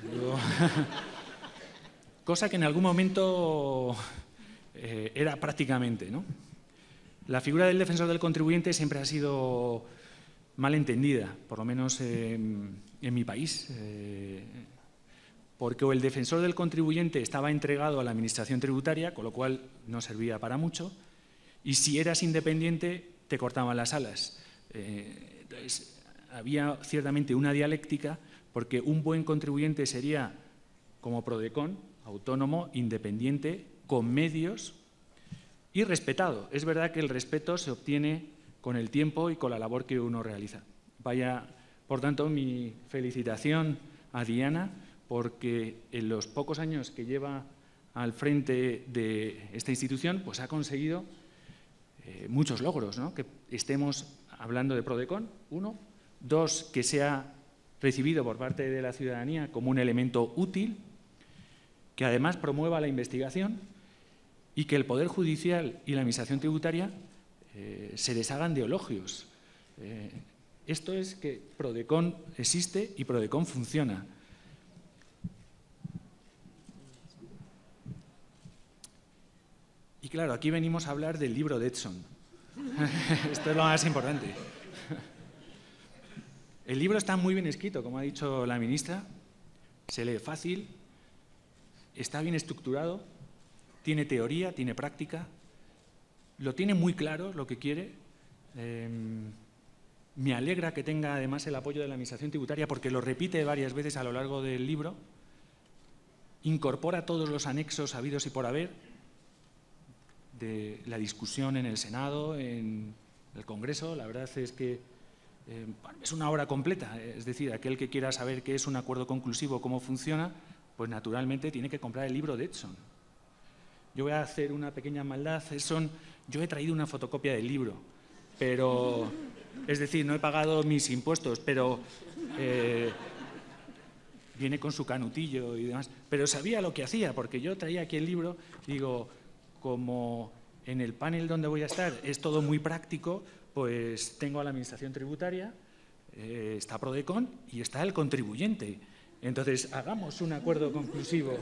cosa que en algún momento era prácticamente, ¿no? La figura del defensor del contribuyente siempre ha sido mal entendida, por lo menos en mi país, porque o el defensor del contribuyente estaba entregado a la Administración Tributaria, con lo cual no servía para mucho, y si eras independiente te cortaban las alas. Entonces, había ciertamente una dialéctica, porque un buen contribuyente sería, como Prodecon, autónomo, independiente, con medios y respetado. Es verdad que el respeto se obtiene con el tiempo y con la labor que uno realiza. Vaya, por tanto, mi felicitación a Diana, porque en los pocos años que lleva al frente de esta institución, pues ha conseguido muchos logros, ¿no? Que estemos hablando de Prodecon, uno. Dos, que sea recibido por parte de la ciudadanía como un elemento útil, que además promueva la investigación y que el Poder Judicial y la Administración Tributaria se deshagan de elogios. Esto es que Prodecon existe y Prodecon funciona. Y claro, aquí venimos a hablar del libro de Edson. Esto es lo más importante. El libro está muy bien escrito, como ha dicho la ministra, se lee fácil, está bien estructurado, tiene teoría, tiene práctica, lo tiene muy claro lo que quiere. Me alegra que tenga además el apoyo de la Administración Tributaria, porque lo repite varias veces a lo largo del libro, incorpora todos los anexos habidos y por haber de la discusión en el Senado, en el Congreso. La verdad es que es una obra completa, es decir, aquel que quiera saber qué es un acuerdo conclusivo, cómo funciona, pues naturalmente tiene que comprar el libro de Edson. Yo voy a hacer una pequeña maldad, Edson, yo he traído una fotocopia del libro, pero, es decir, no he pagado mis impuestos, pero viene con su canutillo y demás, pero sabía lo que hacía, porque yo traía aquí el libro, digo, como en el panel donde voy a estar es todo muy práctico, pues tengo a la Administración Tributaria, está Prodecon y está el contribuyente. Entonces, hagamos un acuerdo conclusivo.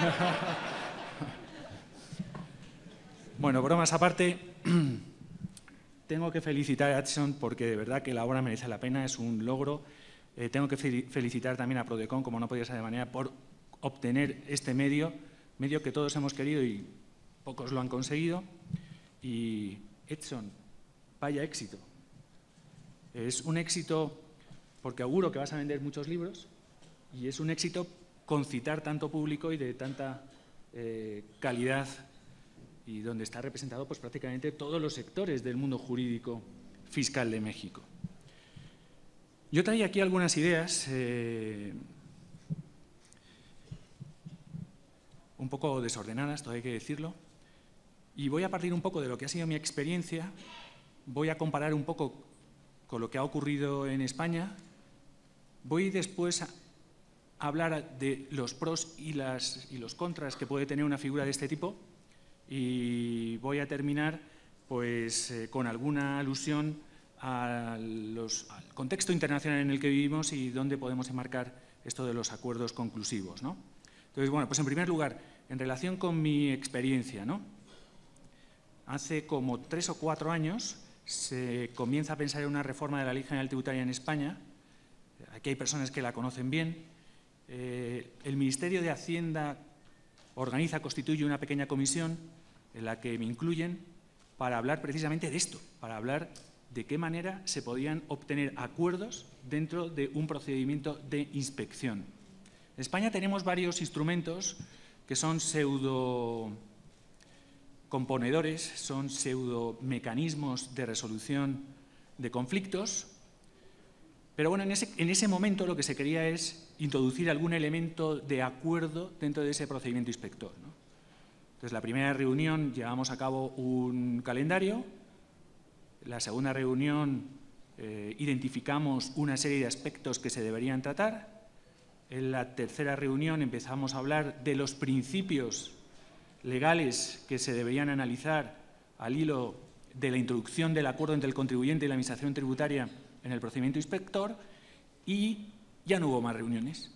Bueno, bromas aparte, tengo que felicitar a Edson porque de verdad que la obra merece la pena, es un logro. Tengo que felicitar también a Prodecon, como no podía ser de manera, por obtener este medio que todos hemos querido y pocos lo han conseguido. Y Edson, vaya éxito. Es un éxito porque auguro que vas a vender muchos libros y es un éxito concitar tanto público y de tanta calidad y donde está representado pues, prácticamente todos los sectores del mundo jurídico fiscal de México. Yo traía aquí algunas ideas un poco desordenadas, todo hay que decirlo, y voy a partir un poco de lo que ha sido mi experiencia, voy a comparar un poco con lo que ha ocurrido en España, voy después a hablar de los pros y los contras que puede tener una figura de este tipo y voy a terminar pues, con alguna alusión al contexto internacional en el que vivimos y dónde podemos enmarcar esto de los acuerdos conclusivos, ¿no? Entonces, bueno, pues en primer lugar, en relación con mi experiencia, ¿no? Hace como 3 o 4 años se comienza a pensar en una reforma de la Ley General Tributaria en España. Aquí hay personas que la conocen bien. El Ministerio de Hacienda constituye una pequeña comisión en la que me incluyen para hablar precisamente de esto, para hablar de qué manera se podían obtener acuerdos dentro de un procedimiento de inspección. En España tenemos varios instrumentos que son pseudo-componedores, son pseudo-mecanismos de resolución de conflictos, pero bueno, en ese momento lo que se quería es introducir algún elemento de acuerdo dentro de ese procedimiento inspector, ¿no? Entonces, la primera reunión llevamos a cabo un calendario, la segunda reunión identificamos una serie de aspectos que se deberían tratar. En la tercera reunión empezamos a hablar de los principios legales que se deberían analizar al hilo de la introducción del acuerdo entre el contribuyente y la Administración tributaria en el procedimiento inspector y ya no hubo más reuniones.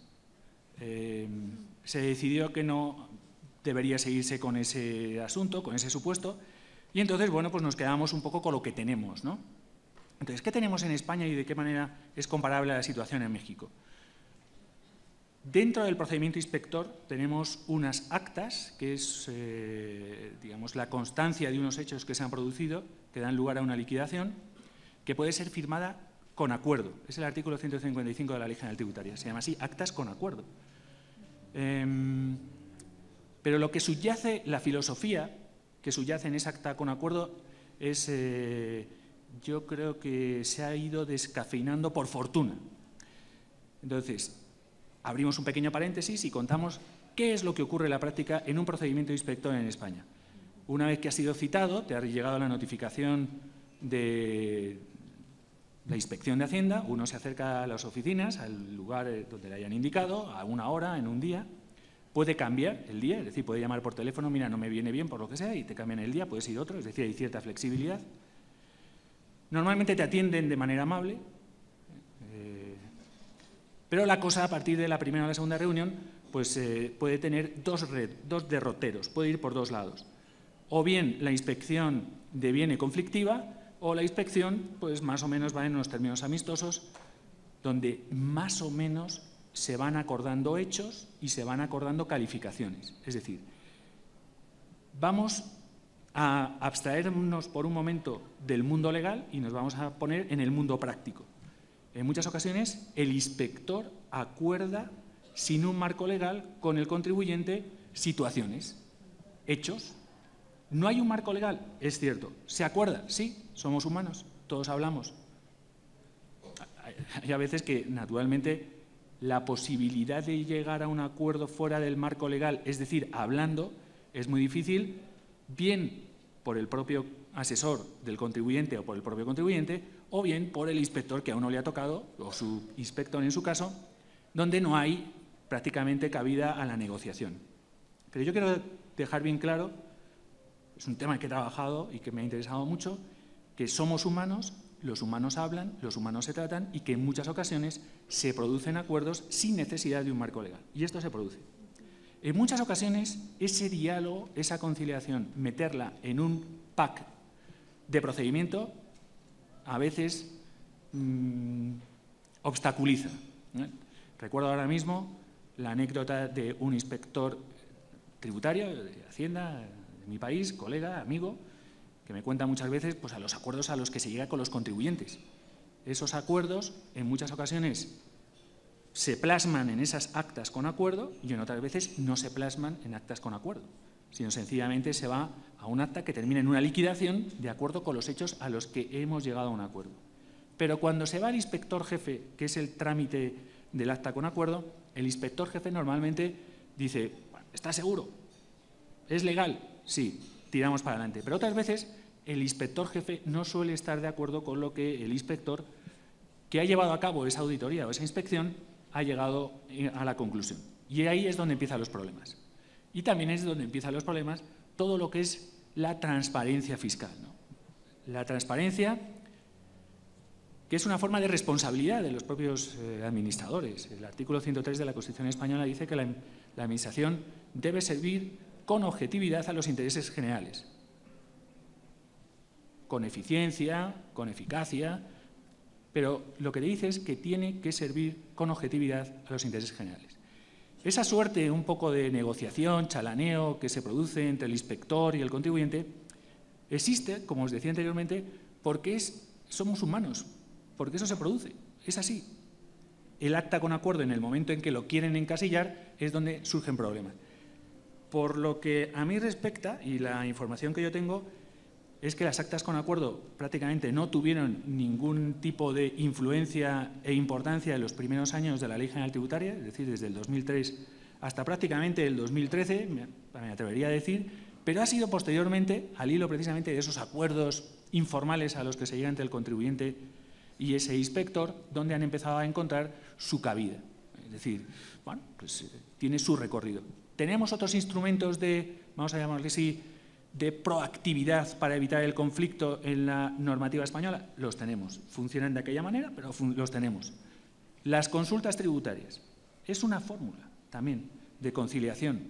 Se decidió que no debería seguirse con ese asunto, con ese supuesto, y entonces, bueno, pues nos quedamos un poco con lo que tenemos, ¿no? Entonces, ¿qué tenemos en España y de qué manera es comparable a la situación en México? Dentro del procedimiento inspector tenemos unas actas, que es, digamos, la constancia de unos hechos que se han producido, que dan lugar a una liquidación, que puede ser firmada con acuerdo. Es el artículo 155 de la Ley General Tributaria. Se llama así, actas con acuerdo. Pero lo que subyace, la filosofía que subyace en esa acta con acuerdo es, yo creo que se ha ido descafeinando por fortuna. Entonces, abrimos un pequeño paréntesis y contamos qué es lo que ocurre en la práctica en un procedimiento inspector en España. Una vez que has sido citado, te ha llegado la notificación de la inspección de Hacienda, uno se acerca a las oficinas, al lugar donde le hayan indicado, a una hora, en un día. Puede cambiar el día, es decir, puede llamar por teléfono, mira, no me viene bien por lo que sea, y te cambian el día, puedes ir otro, es decir, hay cierta flexibilidad. Normalmente te atienden de manera amable, pero la cosa a partir de la primera o la segunda reunión pues, puede tener dos derroteros, puede ir por dos lados. O bien la inspección deviene conflictiva o la inspección pues, más o menos va en unos términos amistosos donde más o menos se van acordando hechos y se van acordando calificaciones. Es decir, vamos a abstraernos por un momento del mundo legal y nos vamos a poner en el mundo práctico. En muchas ocasiones, el inspector acuerda, sin un marco legal, con el contribuyente situaciones, hechos. No hay un marco legal, es cierto. ¿Se acuerda? Sí, somos humanos, todos hablamos. Hay a veces que, naturalmente, la posibilidad de llegar a un acuerdo fuera del marco legal, es decir, hablando, es muy difícil, bien por el propio asesor del contribuyente o por el propio contribuyente, o bien por el inspector que a uno le ha tocado, o su inspector en su caso, donde no hay prácticamente cabida a la negociación. Pero yo quiero dejar bien claro, es un tema que he trabajado y que me ha interesado mucho, que somos humanos, los humanos hablan, los humanos se tratan y que en muchas ocasiones se producen acuerdos sin necesidad de un marco legal. Y esto se produce. En muchas ocasiones, ese diálogo, esa conciliación, meterla en un pack de procedimiento, a veces obstaculiza. Recuerdo ahora mismo la anécdota de un inspector tributario de Hacienda de mi país, colega, amigo, que me cuenta muchas veces pues, a los acuerdos a los que se llega con los contribuyentes. Esos acuerdos, en muchas ocasiones, se plasman en esas actas con acuerdo y en otras veces no se plasman en actas con acuerdo, sino sencillamente se va a un acta que termina en una liquidación de acuerdo con los hechos a los que hemos llegado a un acuerdo. Pero cuando se va al inspector jefe, que es el trámite del acta con acuerdo, el inspector jefe normalmente dice, ¿estás seguro? ¿Es legal? Sí, tiramos para adelante. Pero otras veces el inspector jefe no suele estar de acuerdo con lo que el inspector que ha llevado a cabo esa auditoría o esa inspección ha llegado a la conclusión. Y ahí es donde empiezan los problemas. Y también es donde empiezan los problemas todo lo que es la transparencia fiscal, ¿no? La transparencia, que es una forma de responsabilidad de los propios administradores. El artículo 103 de la Constitución española dice que la Administración debe servir con objetividad a los intereses generales, con eficiencia, con eficacia, pero lo que dice es que tiene que servir con objetividad a los intereses generales. Esa suerte un poco de negociación, chalaneo, que se produce entre el inspector y el contribuyente, existe, como os decía anteriormente, porque somos humanos, porque eso se produce, es así. El acta con acuerdo, en el momento en que lo quieren encasillar, es donde surgen problemas. Por lo que a mí respecta, y la información que yo tengo, es que las actas con acuerdo prácticamente no tuvieron ningún tipo de influencia e importancia en los primeros años de la Ley General Tributaria, es decir, desde el 2003 hasta prácticamente el 2013, me atrevería a decir, pero ha sido posteriormente, al hilo precisamente de esos acuerdos informales a los que se llega entre el contribuyente y ese inspector, donde han empezado a encontrar su cabida. Es decir, bueno, pues tiene su recorrido. Tenemos otros instrumentos de, vamos a llamarle así, de proactividad para evitar el conflicto en la normativa española. Los tenemos. Funcionan de aquella manera, pero los tenemos. Las consultas tributarias. Es una fórmula también de conciliación.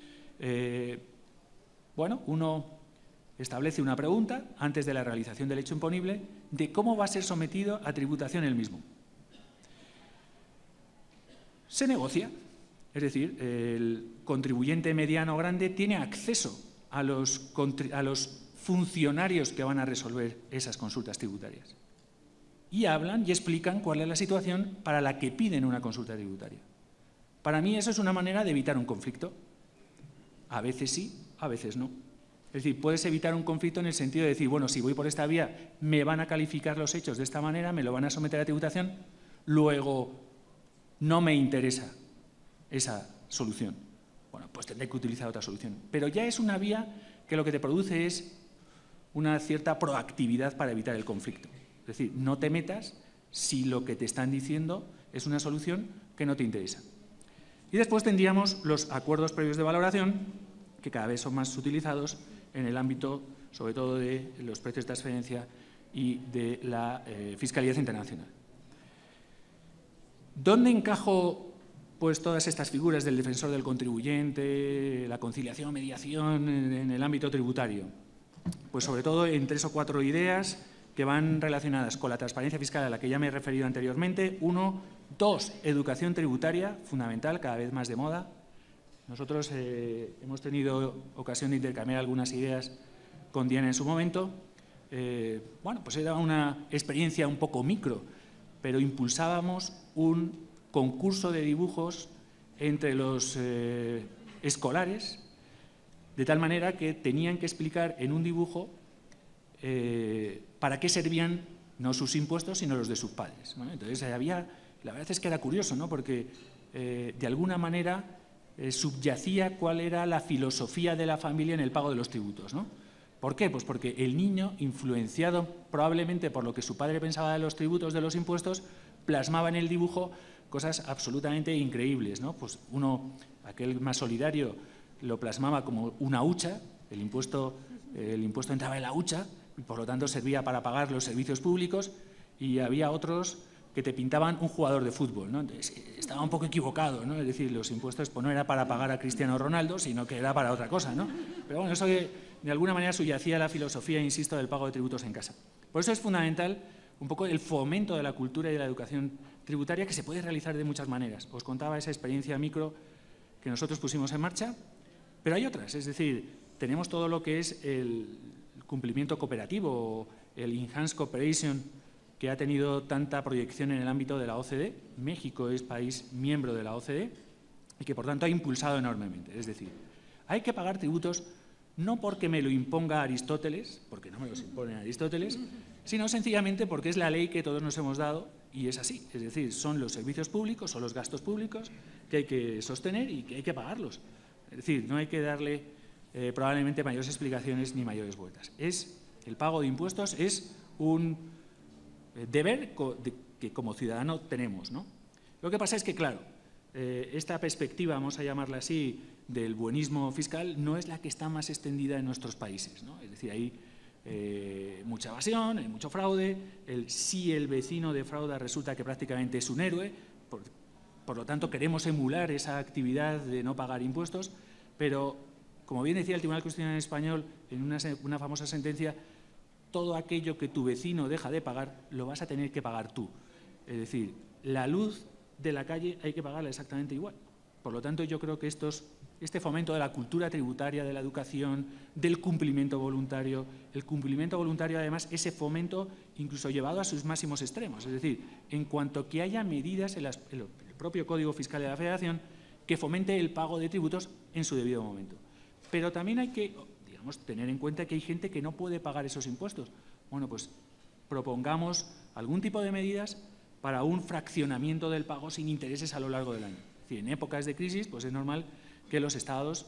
Bueno, uno establece una pregunta antes de la realización del hecho imponible de cómo va a ser sometido a tributación el mismo. Se negocia. Es decir, el contribuyente mediano o grande tiene acceso a los funcionarios que van a resolver esas consultas tributarias. Y hablan y explican cuál es la situación para la que piden una consulta tributaria. Para mí eso es una manera de evitar un conflicto. A veces sí, a veces no. Es decir, puedes evitar un conflicto en el sentido de decir, bueno, si voy por esta vía, me van a calificar los hechos de esta manera, me lo van a someter a tributación, luego no me interesa esa solución. Bueno, pues tendré que utilizar otra solución. Pero ya es una vía que lo que te produce es una cierta proactividad para evitar el conflicto. Es decir, no te metas si lo que te están diciendo es una solución que no te interesa. Y después tendríamos los acuerdos previos de valoración, que cada vez son más utilizados en el ámbito, sobre todo, de los precios de transferencia y de la fiscalidad internacional. ¿Dónde encajo pues todas estas figuras del defensor del contribuyente, la conciliación, mediación en el ámbito tributario? Pues sobre todo en 3 o 4 ideas que van relacionadas con la transparencia fiscal a la que ya me he referido anteriormente. 1, 2, educación tributaria, fundamental, cada vez más de moda. Nosotros hemos tenido ocasión de intercambiar algunas ideas con Diana en su momento. Bueno, pues era una experiencia un poco micro, pero impulsábamos un concurso de dibujos entre los escolares, de tal manera que tenían que explicar en un dibujo para qué servían no sus impuestos, sino los de sus padres, ¿no? Entonces la verdad es que era curioso, ¿no? Porque de alguna manera subyacía cuál era la filosofía de la familia en el pago de los tributos, ¿no? ¿Por qué? Pues porque el niño, influenciado probablemente por lo que su padre pensaba de los tributos, de los impuestos, plasmaba en el dibujo cosas absolutamente increíbles, ¿no? Pues aquel más solidario, lo plasmaba como una hucha, el impuesto entraba en la hucha y por lo tanto servía para pagar los servicios públicos, y había otros que te pintaban un jugador de fútbol, ¿no? Entonces, estaba un poco equivocado, ¿no? Es decir, los impuestos pues no era para pagar a Cristiano Ronaldo, sino que era para otra cosa, ¿no? Pero bueno, eso que de alguna manera subyacía la filosofía, insisto, del pago de tributos en casa. Por eso es fundamental un poco el fomento de la cultura y de la educación tributaria, que se puede realizar de muchas maneras. Os contaba esa experiencia micro que nosotros pusimos en marcha, pero hay otras. Es decir, tenemos todo lo que es el cumplimiento cooperativo, el Enhanced Cooperation, que ha tenido tanta proyección en el ámbito de la OCDE. México es país miembro de la OCDE y que, por tanto, ha impulsado enormemente. Es decir, hay que pagar tributos no porque me lo imponga Aristóteles, porque no me los impone Aristóteles, sino sencillamente porque es la ley que todos nos hemos dado y es así. Es decir, son los servicios públicos, son los gastos públicos que hay que sostener y que hay que pagarlos. Es decir, no hay que darle probablemente mayores explicaciones ni mayores vueltas. El pago de impuestos es un deber que como ciudadano tenemos, ¿no? Lo que pasa es que, claro, esta perspectiva, vamos a llamarla así, del buenismo fiscal no es la que está más extendida en nuestros países, ¿no? Es decir, hay mucha evasión, hay mucho fraude, si el vecino defrauda resulta que prácticamente es un héroe, por lo tanto queremos emular esa actividad de no pagar impuestos, pero como bien decía el Tribunal Constitucional Español en una famosa sentencia, todo aquello que tu vecino deja de pagar lo vas a tener que pagar tú. Es decir, la luz de la calle hay que pagarla exactamente igual. Por lo tanto, yo creo que este fomento de la cultura tributaria, de la educación, del cumplimiento voluntario, el cumplimiento voluntario, además, ese fomento incluso llevado a sus máximos extremos. Es decir, en cuanto que haya medidas en el propio Código Fiscal de la Federación que fomente el pago de tributos en su debido momento. Pero también hay que, digamos, tener en cuenta que hay gente que no puede pagar esos impuestos. Bueno, pues propongamos algún tipo de medidas para un fraccionamiento del pago sin intereses a lo largo del año. Es decir, en épocas de crisis, pues es normal que los estados,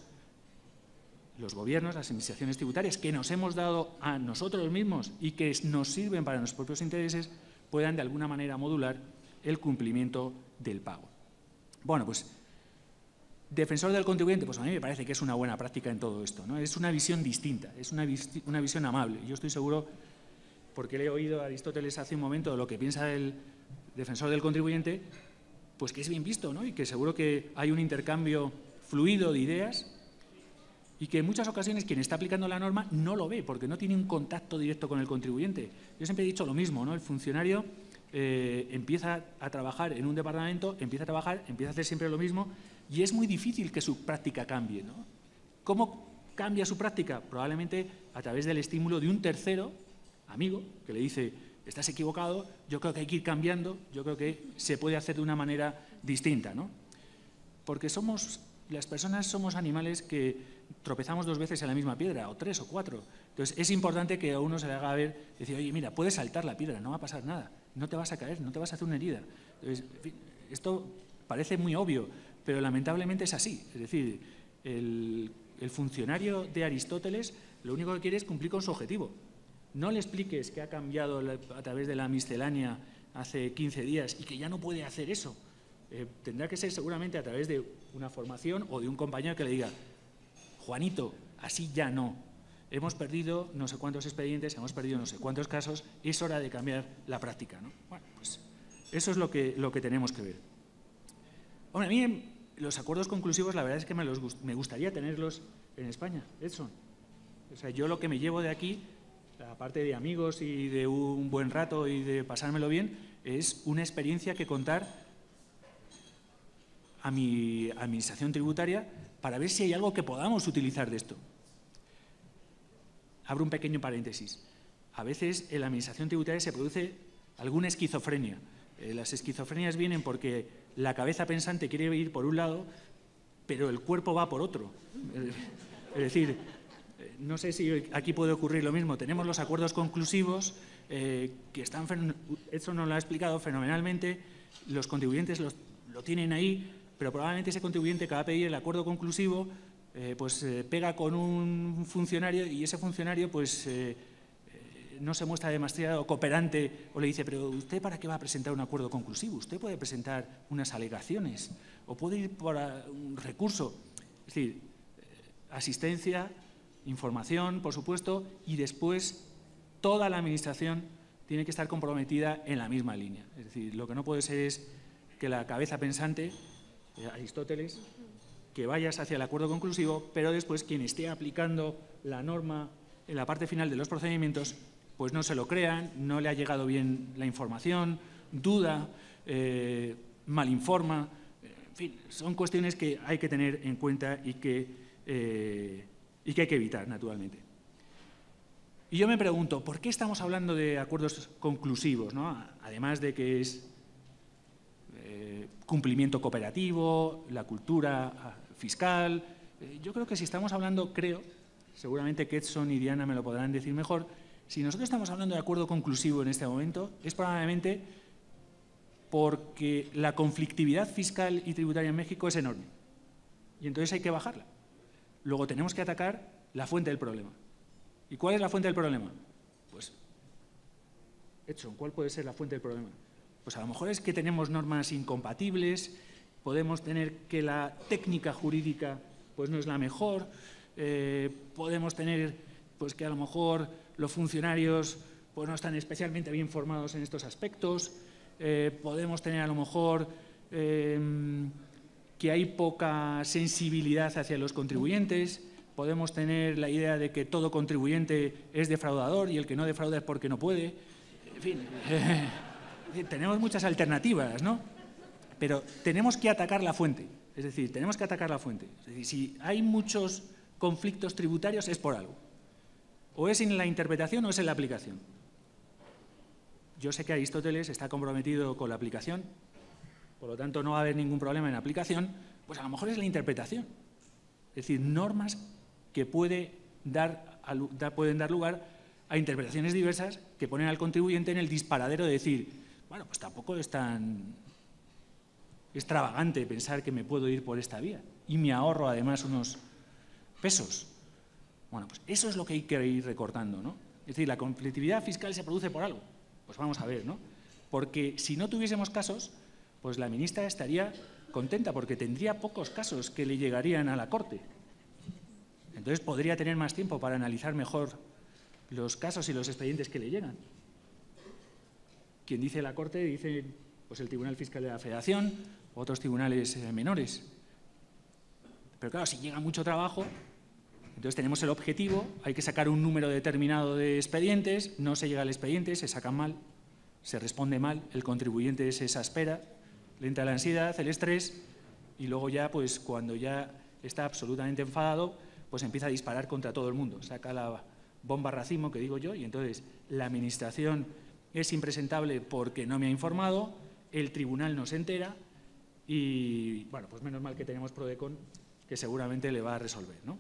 los gobiernos, las administraciones tributarias que nos hemos dado a nosotros mismos y que nos sirven para nuestros propios intereses, puedan de alguna manera modular el cumplimiento del pago. Bueno, pues defensor del contribuyente, pues a mí me parece que es una buena práctica en todo esto, ¿no? Es una visión distinta, es una visión amable. Yo estoy seguro, porque le he oído a Aristóteles hace un momento de lo que piensa el defensor del contribuyente, pues que es bien visto, ¿no? Y que seguro que hay un intercambio fluido de ideas y que en muchas ocasiones quien está aplicando la norma no lo ve porque no tiene un contacto directo con el contribuyente. Yo siempre he dicho lo mismo, ¿no? El funcionario empieza a trabajar en un departamento, empieza a hacer siempre lo mismo y es muy difícil que su práctica cambie, ¿no? ¿Cómo cambia su práctica? Probablemente a través del estímulo de un tercero, amigo, que le dice: estás equivocado, yo creo que hay que ir cambiando, yo creo que se puede hacer de una manera distinta, ¿no? Porque las personas somos animales que tropezamos 2 veces en la misma piedra, o 3 o 4. Entonces, es importante que a uno se le haga ver, decir: oye, mira, puedes saltar la piedra, no va a pasar nada, no te vas a caer, no te vas a hacer una herida. Entonces, en fin, esto parece muy obvio, pero lamentablemente es así. Es decir, el funcionario de Aristóteles lo único que quiere es cumplir con su objetivo. No le expliques que ha cambiado a través de la miscelánea hace 15 días y que ya no puede hacer eso. Tendrá que ser seguramente a través de una formación o de un compañero que le diga: Juanito, así ya no. Hemos perdido no sé cuántos expedientes, hemos perdido no sé cuántos casos, es hora de cambiar la práctica, ¿no? Bueno, pues eso es lo que tenemos que ver. Hombre, a mí los acuerdos conclusivos la verdad es que me gustaría tenerlos en España, Edson. O sea, yo lo que me llevo de aquí, aparte de amigos y de un buen rato y de pasármelo bien, es una experiencia que contar a mi administración tributaria para ver si hay algo que podamos utilizar de esto. Abro un pequeño paréntesis. A veces en la administración tributaria se produce alguna esquizofrenia. Las esquizofrenias vienen porque la cabeza pensante quiere ir por un lado, pero el cuerpo va por otro. Es decir, no sé si aquí puede ocurrir lo mismo. Tenemos los acuerdos conclusivos que están, eso nos lo ha explicado fenomenalmente, los contribuyentes lo tienen ahí, pero probablemente ese contribuyente que va a pedir el acuerdo conclusivo pega con un funcionario y ese funcionario no se muestra demasiado cooperante o le dice: pero ¿usted para qué va a presentar un acuerdo conclusivo? Usted puede presentar unas alegaciones o puede ir por un recurso. Es decir, asistencia, información, por supuesto, y después toda la administración tiene que estar comprometida en la misma línea. Es decir, lo que no puede ser es que la cabeza pensante, Aristóteles, que vayas hacia el acuerdo conclusivo, pero después quien esté aplicando la norma en la parte final de los procedimientos, pues no se lo crean, no le ha llegado bien la información, duda, malinforma. En fin, son cuestiones que hay que tener en cuenta y que hay que evitar, naturalmente. Y yo me pregunto, ¿por qué estamos hablando de acuerdos conclusivos, ¿no? Además de que es cumplimiento cooperativo, la cultura fiscal. Yo creo que si estamos hablando, seguramente que Edson y Diana me lo podrán decir mejor, si nosotros estamos hablando de acuerdo conclusivo en este momento, es probablemente porque la conflictividad fiscal y tributaria en México es enorme. Y entonces hay que bajarla. Luego tenemos que atacar la fuente del problema. ¿Y cuál es la fuente del problema? Pues, Edson, ¿cuál puede ser la fuente del problema? Pues a lo mejor es que tenemos normas incompatibles, podemos tener que la técnica jurídica pues no es la mejor, podemos tener pues que a lo mejor los funcionarios pues no están especialmente bien formados en estos aspectos, podemos tener a lo mejor que hay poca sensibilidad hacia los contribuyentes, podemos tener la idea de que todo contribuyente es defraudador y el que no defrauda es porque no puede, en fin. Tenemos muchas alternativas, ¿no? Pero tenemos que atacar la fuente. Es decir, tenemos que atacar la fuente. Es decir, si hay muchos conflictos tributarios es por algo. O es en la interpretación o es en la aplicación. Yo sé que Aristóteles está comprometido con la aplicación, por lo tanto no va a haber ningún problema en la aplicación, pues a lo mejor es la interpretación. Es decir, normas que pueden dar lugar a interpretaciones diversas que ponen al contribuyente en el disparadero de decir, bueno, pues tampoco es tan extravagante pensar que me puedo ir por esta vía y me ahorro además unos pesos. Bueno, pues eso es lo que hay que ir recortando, ¿no? Es decir, la conflictividad fiscal se produce por algo. Pues vamos a ver, ¿no? Porque si no tuviésemos casos, pues la ministra estaría contenta porque tendría pocos casos que le llegarían a la Corte. Entonces podría tener más tiempo para analizar mejor los casos y los expedientes que le llegan. Quien dice la Corte dice pues el Tribunal Fiscal de la Federación, otros tribunales menores. Pero claro, si llega mucho trabajo, entonces tenemos el objetivo, hay que sacar un número determinado de expedientes, no se llega al expediente, se sacan mal, se responde mal, el contribuyente se exaspera, le entra la ansiedad, el estrés, y luego ya, pues cuando ya está absolutamente enfadado, pues empieza a disparar contra todo el mundo, saca la bomba racimo, que digo yo, y entonces la administración es impresentable porque no me ha informado, el tribunal no se entera y, bueno, pues menos mal que tenemos Prodecon, que seguramente le va a resolver, ¿no?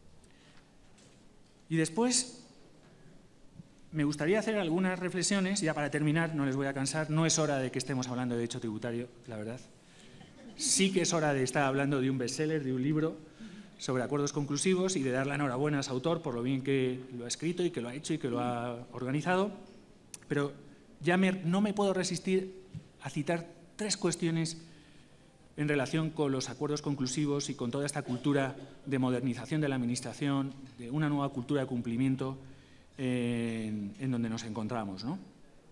Y después me gustaría hacer algunas reflexiones, ya para terminar, no les voy a cansar, no es hora de que estemos hablando de derecho tributario, la verdad. Sí que es hora de estar hablando de un bestseller, de un libro sobre acuerdos conclusivos y de dar la enhorabuena a su autor por lo bien que lo ha escrito y que lo ha hecho y que lo ha organizado. Pero ya no me puedo resistir a citar 3 cuestiones en relación con los acuerdos conclusivos y con toda esta cultura de modernización de la Administración, de una nueva cultura de cumplimiento en donde nos encontramos, ¿no?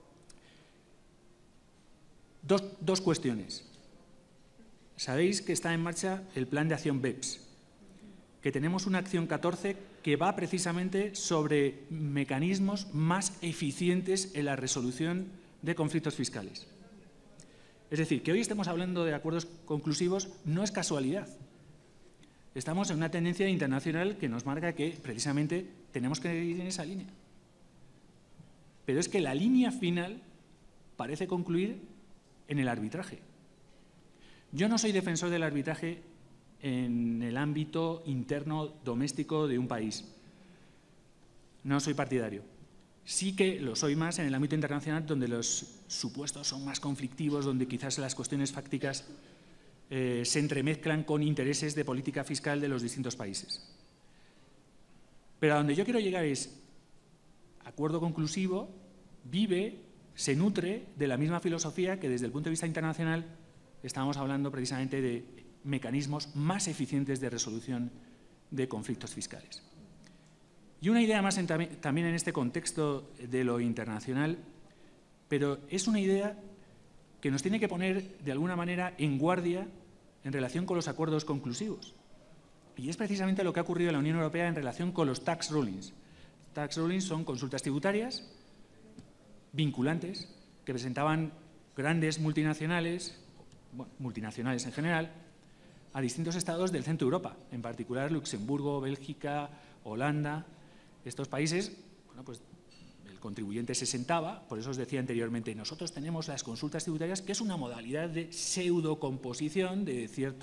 Dos cuestiones. Sabéis que está en marcha el Plan de Acción BEPS, que tenemos una acción 14 que va precisamente sobre mecanismos más eficientes en la resolución de conflictos fiscales. Es decir, que hoy estemos hablando de acuerdos conclusivos no es casualidad. Estamos en una tendencia internacional que nos marca que precisamente tenemos que ir en esa línea. Pero es que la línea final parece concluir en el arbitraje. Yo no soy defensor del arbitraje en el ámbito interno doméstico de un país. No soy partidario. Sí que lo soy más en el ámbito internacional, donde los supuestos son más conflictivos, donde quizás las cuestiones fácticas se entremezclan con intereses de política fiscal de los distintos países. Pero a donde yo quiero llegar es, acuerdo conclusivo vive, se nutre de la misma filosofía que desde el punto de vista internacional estamos hablando precisamente de mecanismos más eficientes de resolución de conflictos fiscales. Y una idea más también en este contexto de lo internacional, pero es una idea que nos tiene que poner de alguna manera en guardia en relación con los acuerdos conclusivos. Y es precisamente lo que ha ocurrido en la Unión Europea en relación con los tax rulings. Tax rulings son consultas tributarias vinculantes que presentaban grandes multinacionales, bueno, multinacionales en general, a distintos estados del centro de Europa, en particular Luxemburgo, Bélgica, Holanda. Estos países bueno, pues el contribuyente se sentaba, por eso os decía anteriormente, nosotros tenemos las consultas tributarias, que es una modalidad de pseudocomposición, de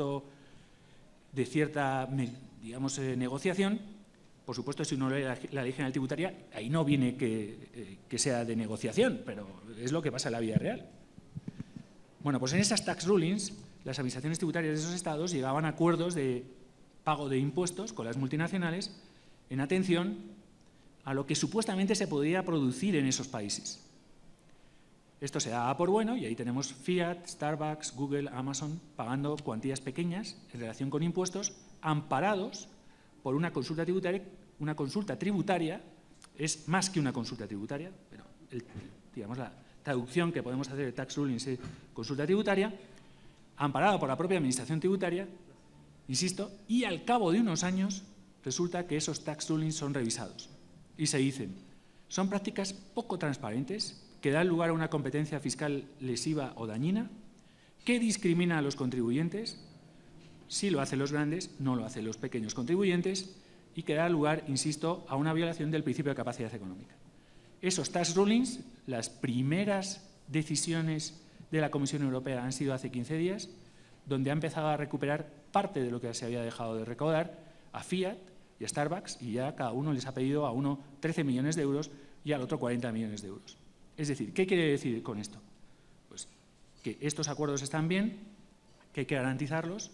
cierta, digamos, negociación. Por supuesto, si uno lee la Ley General Tributaria, ahí no viene que sea de negociación, pero es lo que pasa en la vida real. Bueno, pues en esas tax rulings, las administraciones tributarias de esos estados llegaban a acuerdos de pago de impuestos con las multinacionales en atención a lo que supuestamente se podía producir en esos países. Esto se daba por bueno y ahí tenemos Fiat, Starbucks, Google, Amazon pagando cuantías pequeñas en relación con impuestos, amparados por una consulta tributaria. Una consulta tributaria es más que una consulta tributaria, pero digamos la traducción que podemos hacer de tax rulings es consulta tributaria, amparada por la propia administración tributaria, insisto, y al cabo de unos años resulta que esos tax rulings son revisados. Y se dicen, son prácticas poco transparentes que dan lugar a una competencia fiscal lesiva o dañina, que discrimina a los contribuyentes, si lo hacen los grandes, no lo hacen los pequeños contribuyentes, y que da lugar, insisto, a una violación del principio de capacidad económica. Esos tax rulings, las primeras decisiones de la Comisión Europea han sido hace 15 días, donde ha empezado a recuperar parte de lo que se había dejado de recaudar a Fiat y a Starbucks, y ya cada uno les ha pedido a uno 13 millones de euros y al otro 40 millones de euros. Es decir, ¿qué quiere decir con esto? Pues que estos acuerdos están bien, que hay que garantizarlos.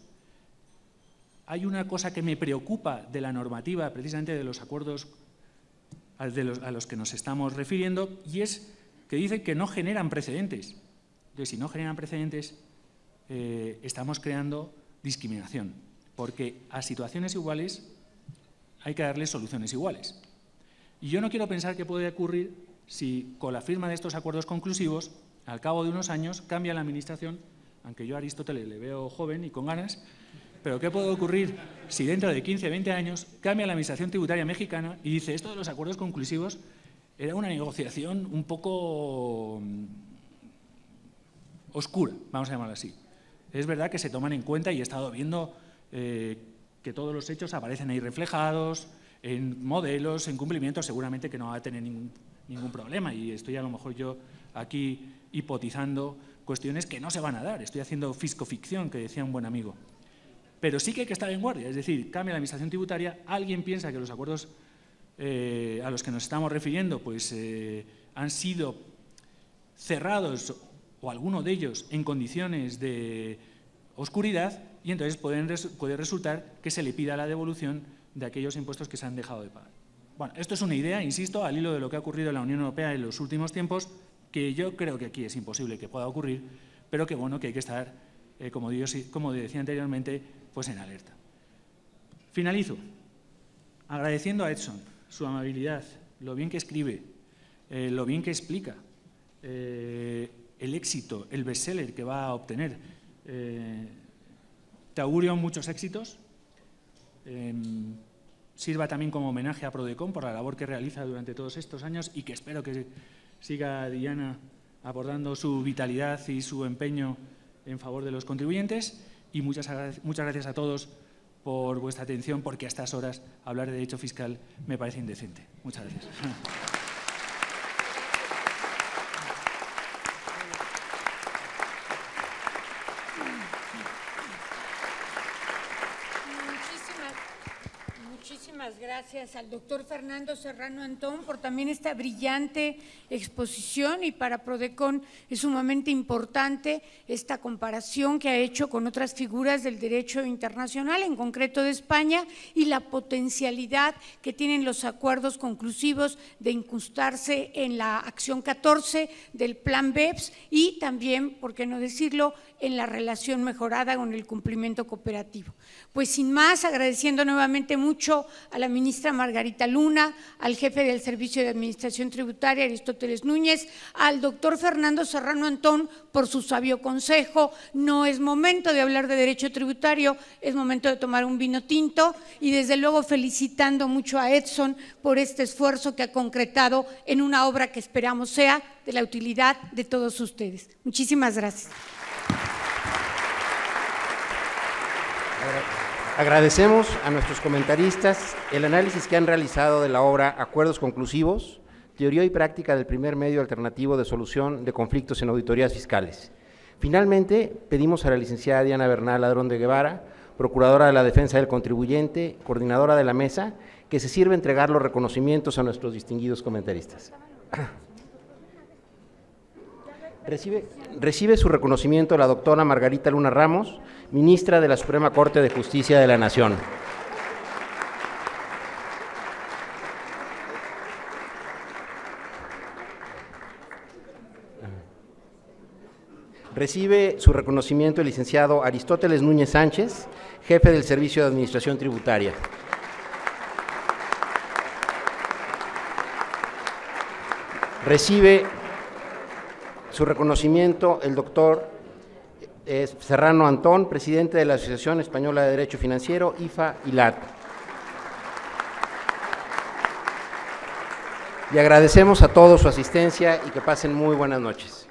Hay una cosa que me preocupa de la normativa, precisamente de los acuerdos a los que nos estamos refiriendo, y es que dice que no generan precedentes. Entonces, si no generan precedentes, estamos creando discriminación, porque a situaciones iguales hay que darles soluciones iguales. Y yo no quiero pensar qué puede ocurrir si con la firma de estos acuerdos conclusivos, al cabo de unos años, cambia la administración, aunque yo a Aristóteles le veo joven y con ganas, pero ¿qué puede ocurrir si dentro de 15, 20 años cambia la administración tributaria mexicana y dice esto de los acuerdos conclusivos era una negociación un poco oscura, vamos a llamarlo así? Es verdad que se toman en cuenta y he estado viendo que todos los hechos aparecen ahí reflejados, en modelos, en cumplimientos, seguramente que no va a tener ningún problema, y estoy a lo mejor yo aquí hipotizando cuestiones que no se van a dar, estoy haciendo fiscoficción, que decía un buen amigo. Pero sí que hay que estar en guardia, es decir, cambia la administración tributaria, alguien piensa que los acuerdos a los que nos estamos refiriendo pues, han sido cerrados, o alguno de ellos, en condiciones de oscuridad, y entonces puede resultar que se le pida la devolución de aquellos impuestos que se han dejado de pagar. Bueno, esto es una idea, insisto, al hilo de lo que ha ocurrido en la Unión Europea en los últimos tiempos, que yo creo que aquí es imposible que pueda ocurrir, pero que bueno, que hay que estar, como decía anteriormente, pues en alerta. Finalizo agradeciendo a Edson su amabilidad, lo bien que escribe, lo bien que explica, el éxito, el bestseller que va a obtener. Te augurio muchos éxitos. Sirva también como homenaje a Prodecon por la labor que realiza durante todos estos años y que espero que siga Diana abordando su vitalidad y su empeño en favor de los contribuyentes. Y muchas gracias a todos por vuestra atención, porque a estas horas hablar de derecho fiscal me parece indecente. Muchas gracias. Muchísimas gracias al doctor Fernando Serrano Antón por también esta brillante exposición, y para Prodecon es sumamente importante esta comparación que ha hecho con otras figuras del derecho internacional, en concreto de España, y la potencialidad que tienen los acuerdos conclusivos de incrustarse en la acción 14 del plan BEPS y también, por qué no decirlo, en la relación mejorada con el cumplimiento cooperativo. Pues sin más, agradeciendo nuevamente mucho a la ministra Margarita Luna, al jefe del Servicio de Administración Tributaria, Aristóteles Núñez, al doctor Fernando Serrano Antón por su sabio consejo. No es momento de hablar de derecho tributario, es momento de tomar un vino tinto, y desde luego felicitando mucho a Edson por este esfuerzo que ha concretado en una obra que esperamos sea de la utilidad de todos ustedes. Muchísimas gracias. Agradecemos a nuestros comentaristas el análisis que han realizado de la obra Acuerdos Conclusivos, Teoría y práctica del primer medio alternativo de solución de conflictos en auditorías fiscales. Finalmente, pedimos a la licenciada Diana Bernal Ladrón de Guevara, Procuradora de la Defensa del Contribuyente, coordinadora de la mesa, que se sirva entregar los reconocimientos a nuestros distinguidos comentaristas. Recibe su reconocimiento la doctora Margarita Luna Ramos, ministra de la Suprema Corte de Justicia de la Nación. Recibe su reconocimiento el licenciado Aristóteles Núñez Sánchez, jefe del Servicio de Administración Tributaria. Recibe su reconocimiento el doctor Serrano Antón, presidente de la Asociación Española de Derecho Financiero, IFA-ILAT. Y agradecemos a todos su asistencia y que pasen muy buenas noches.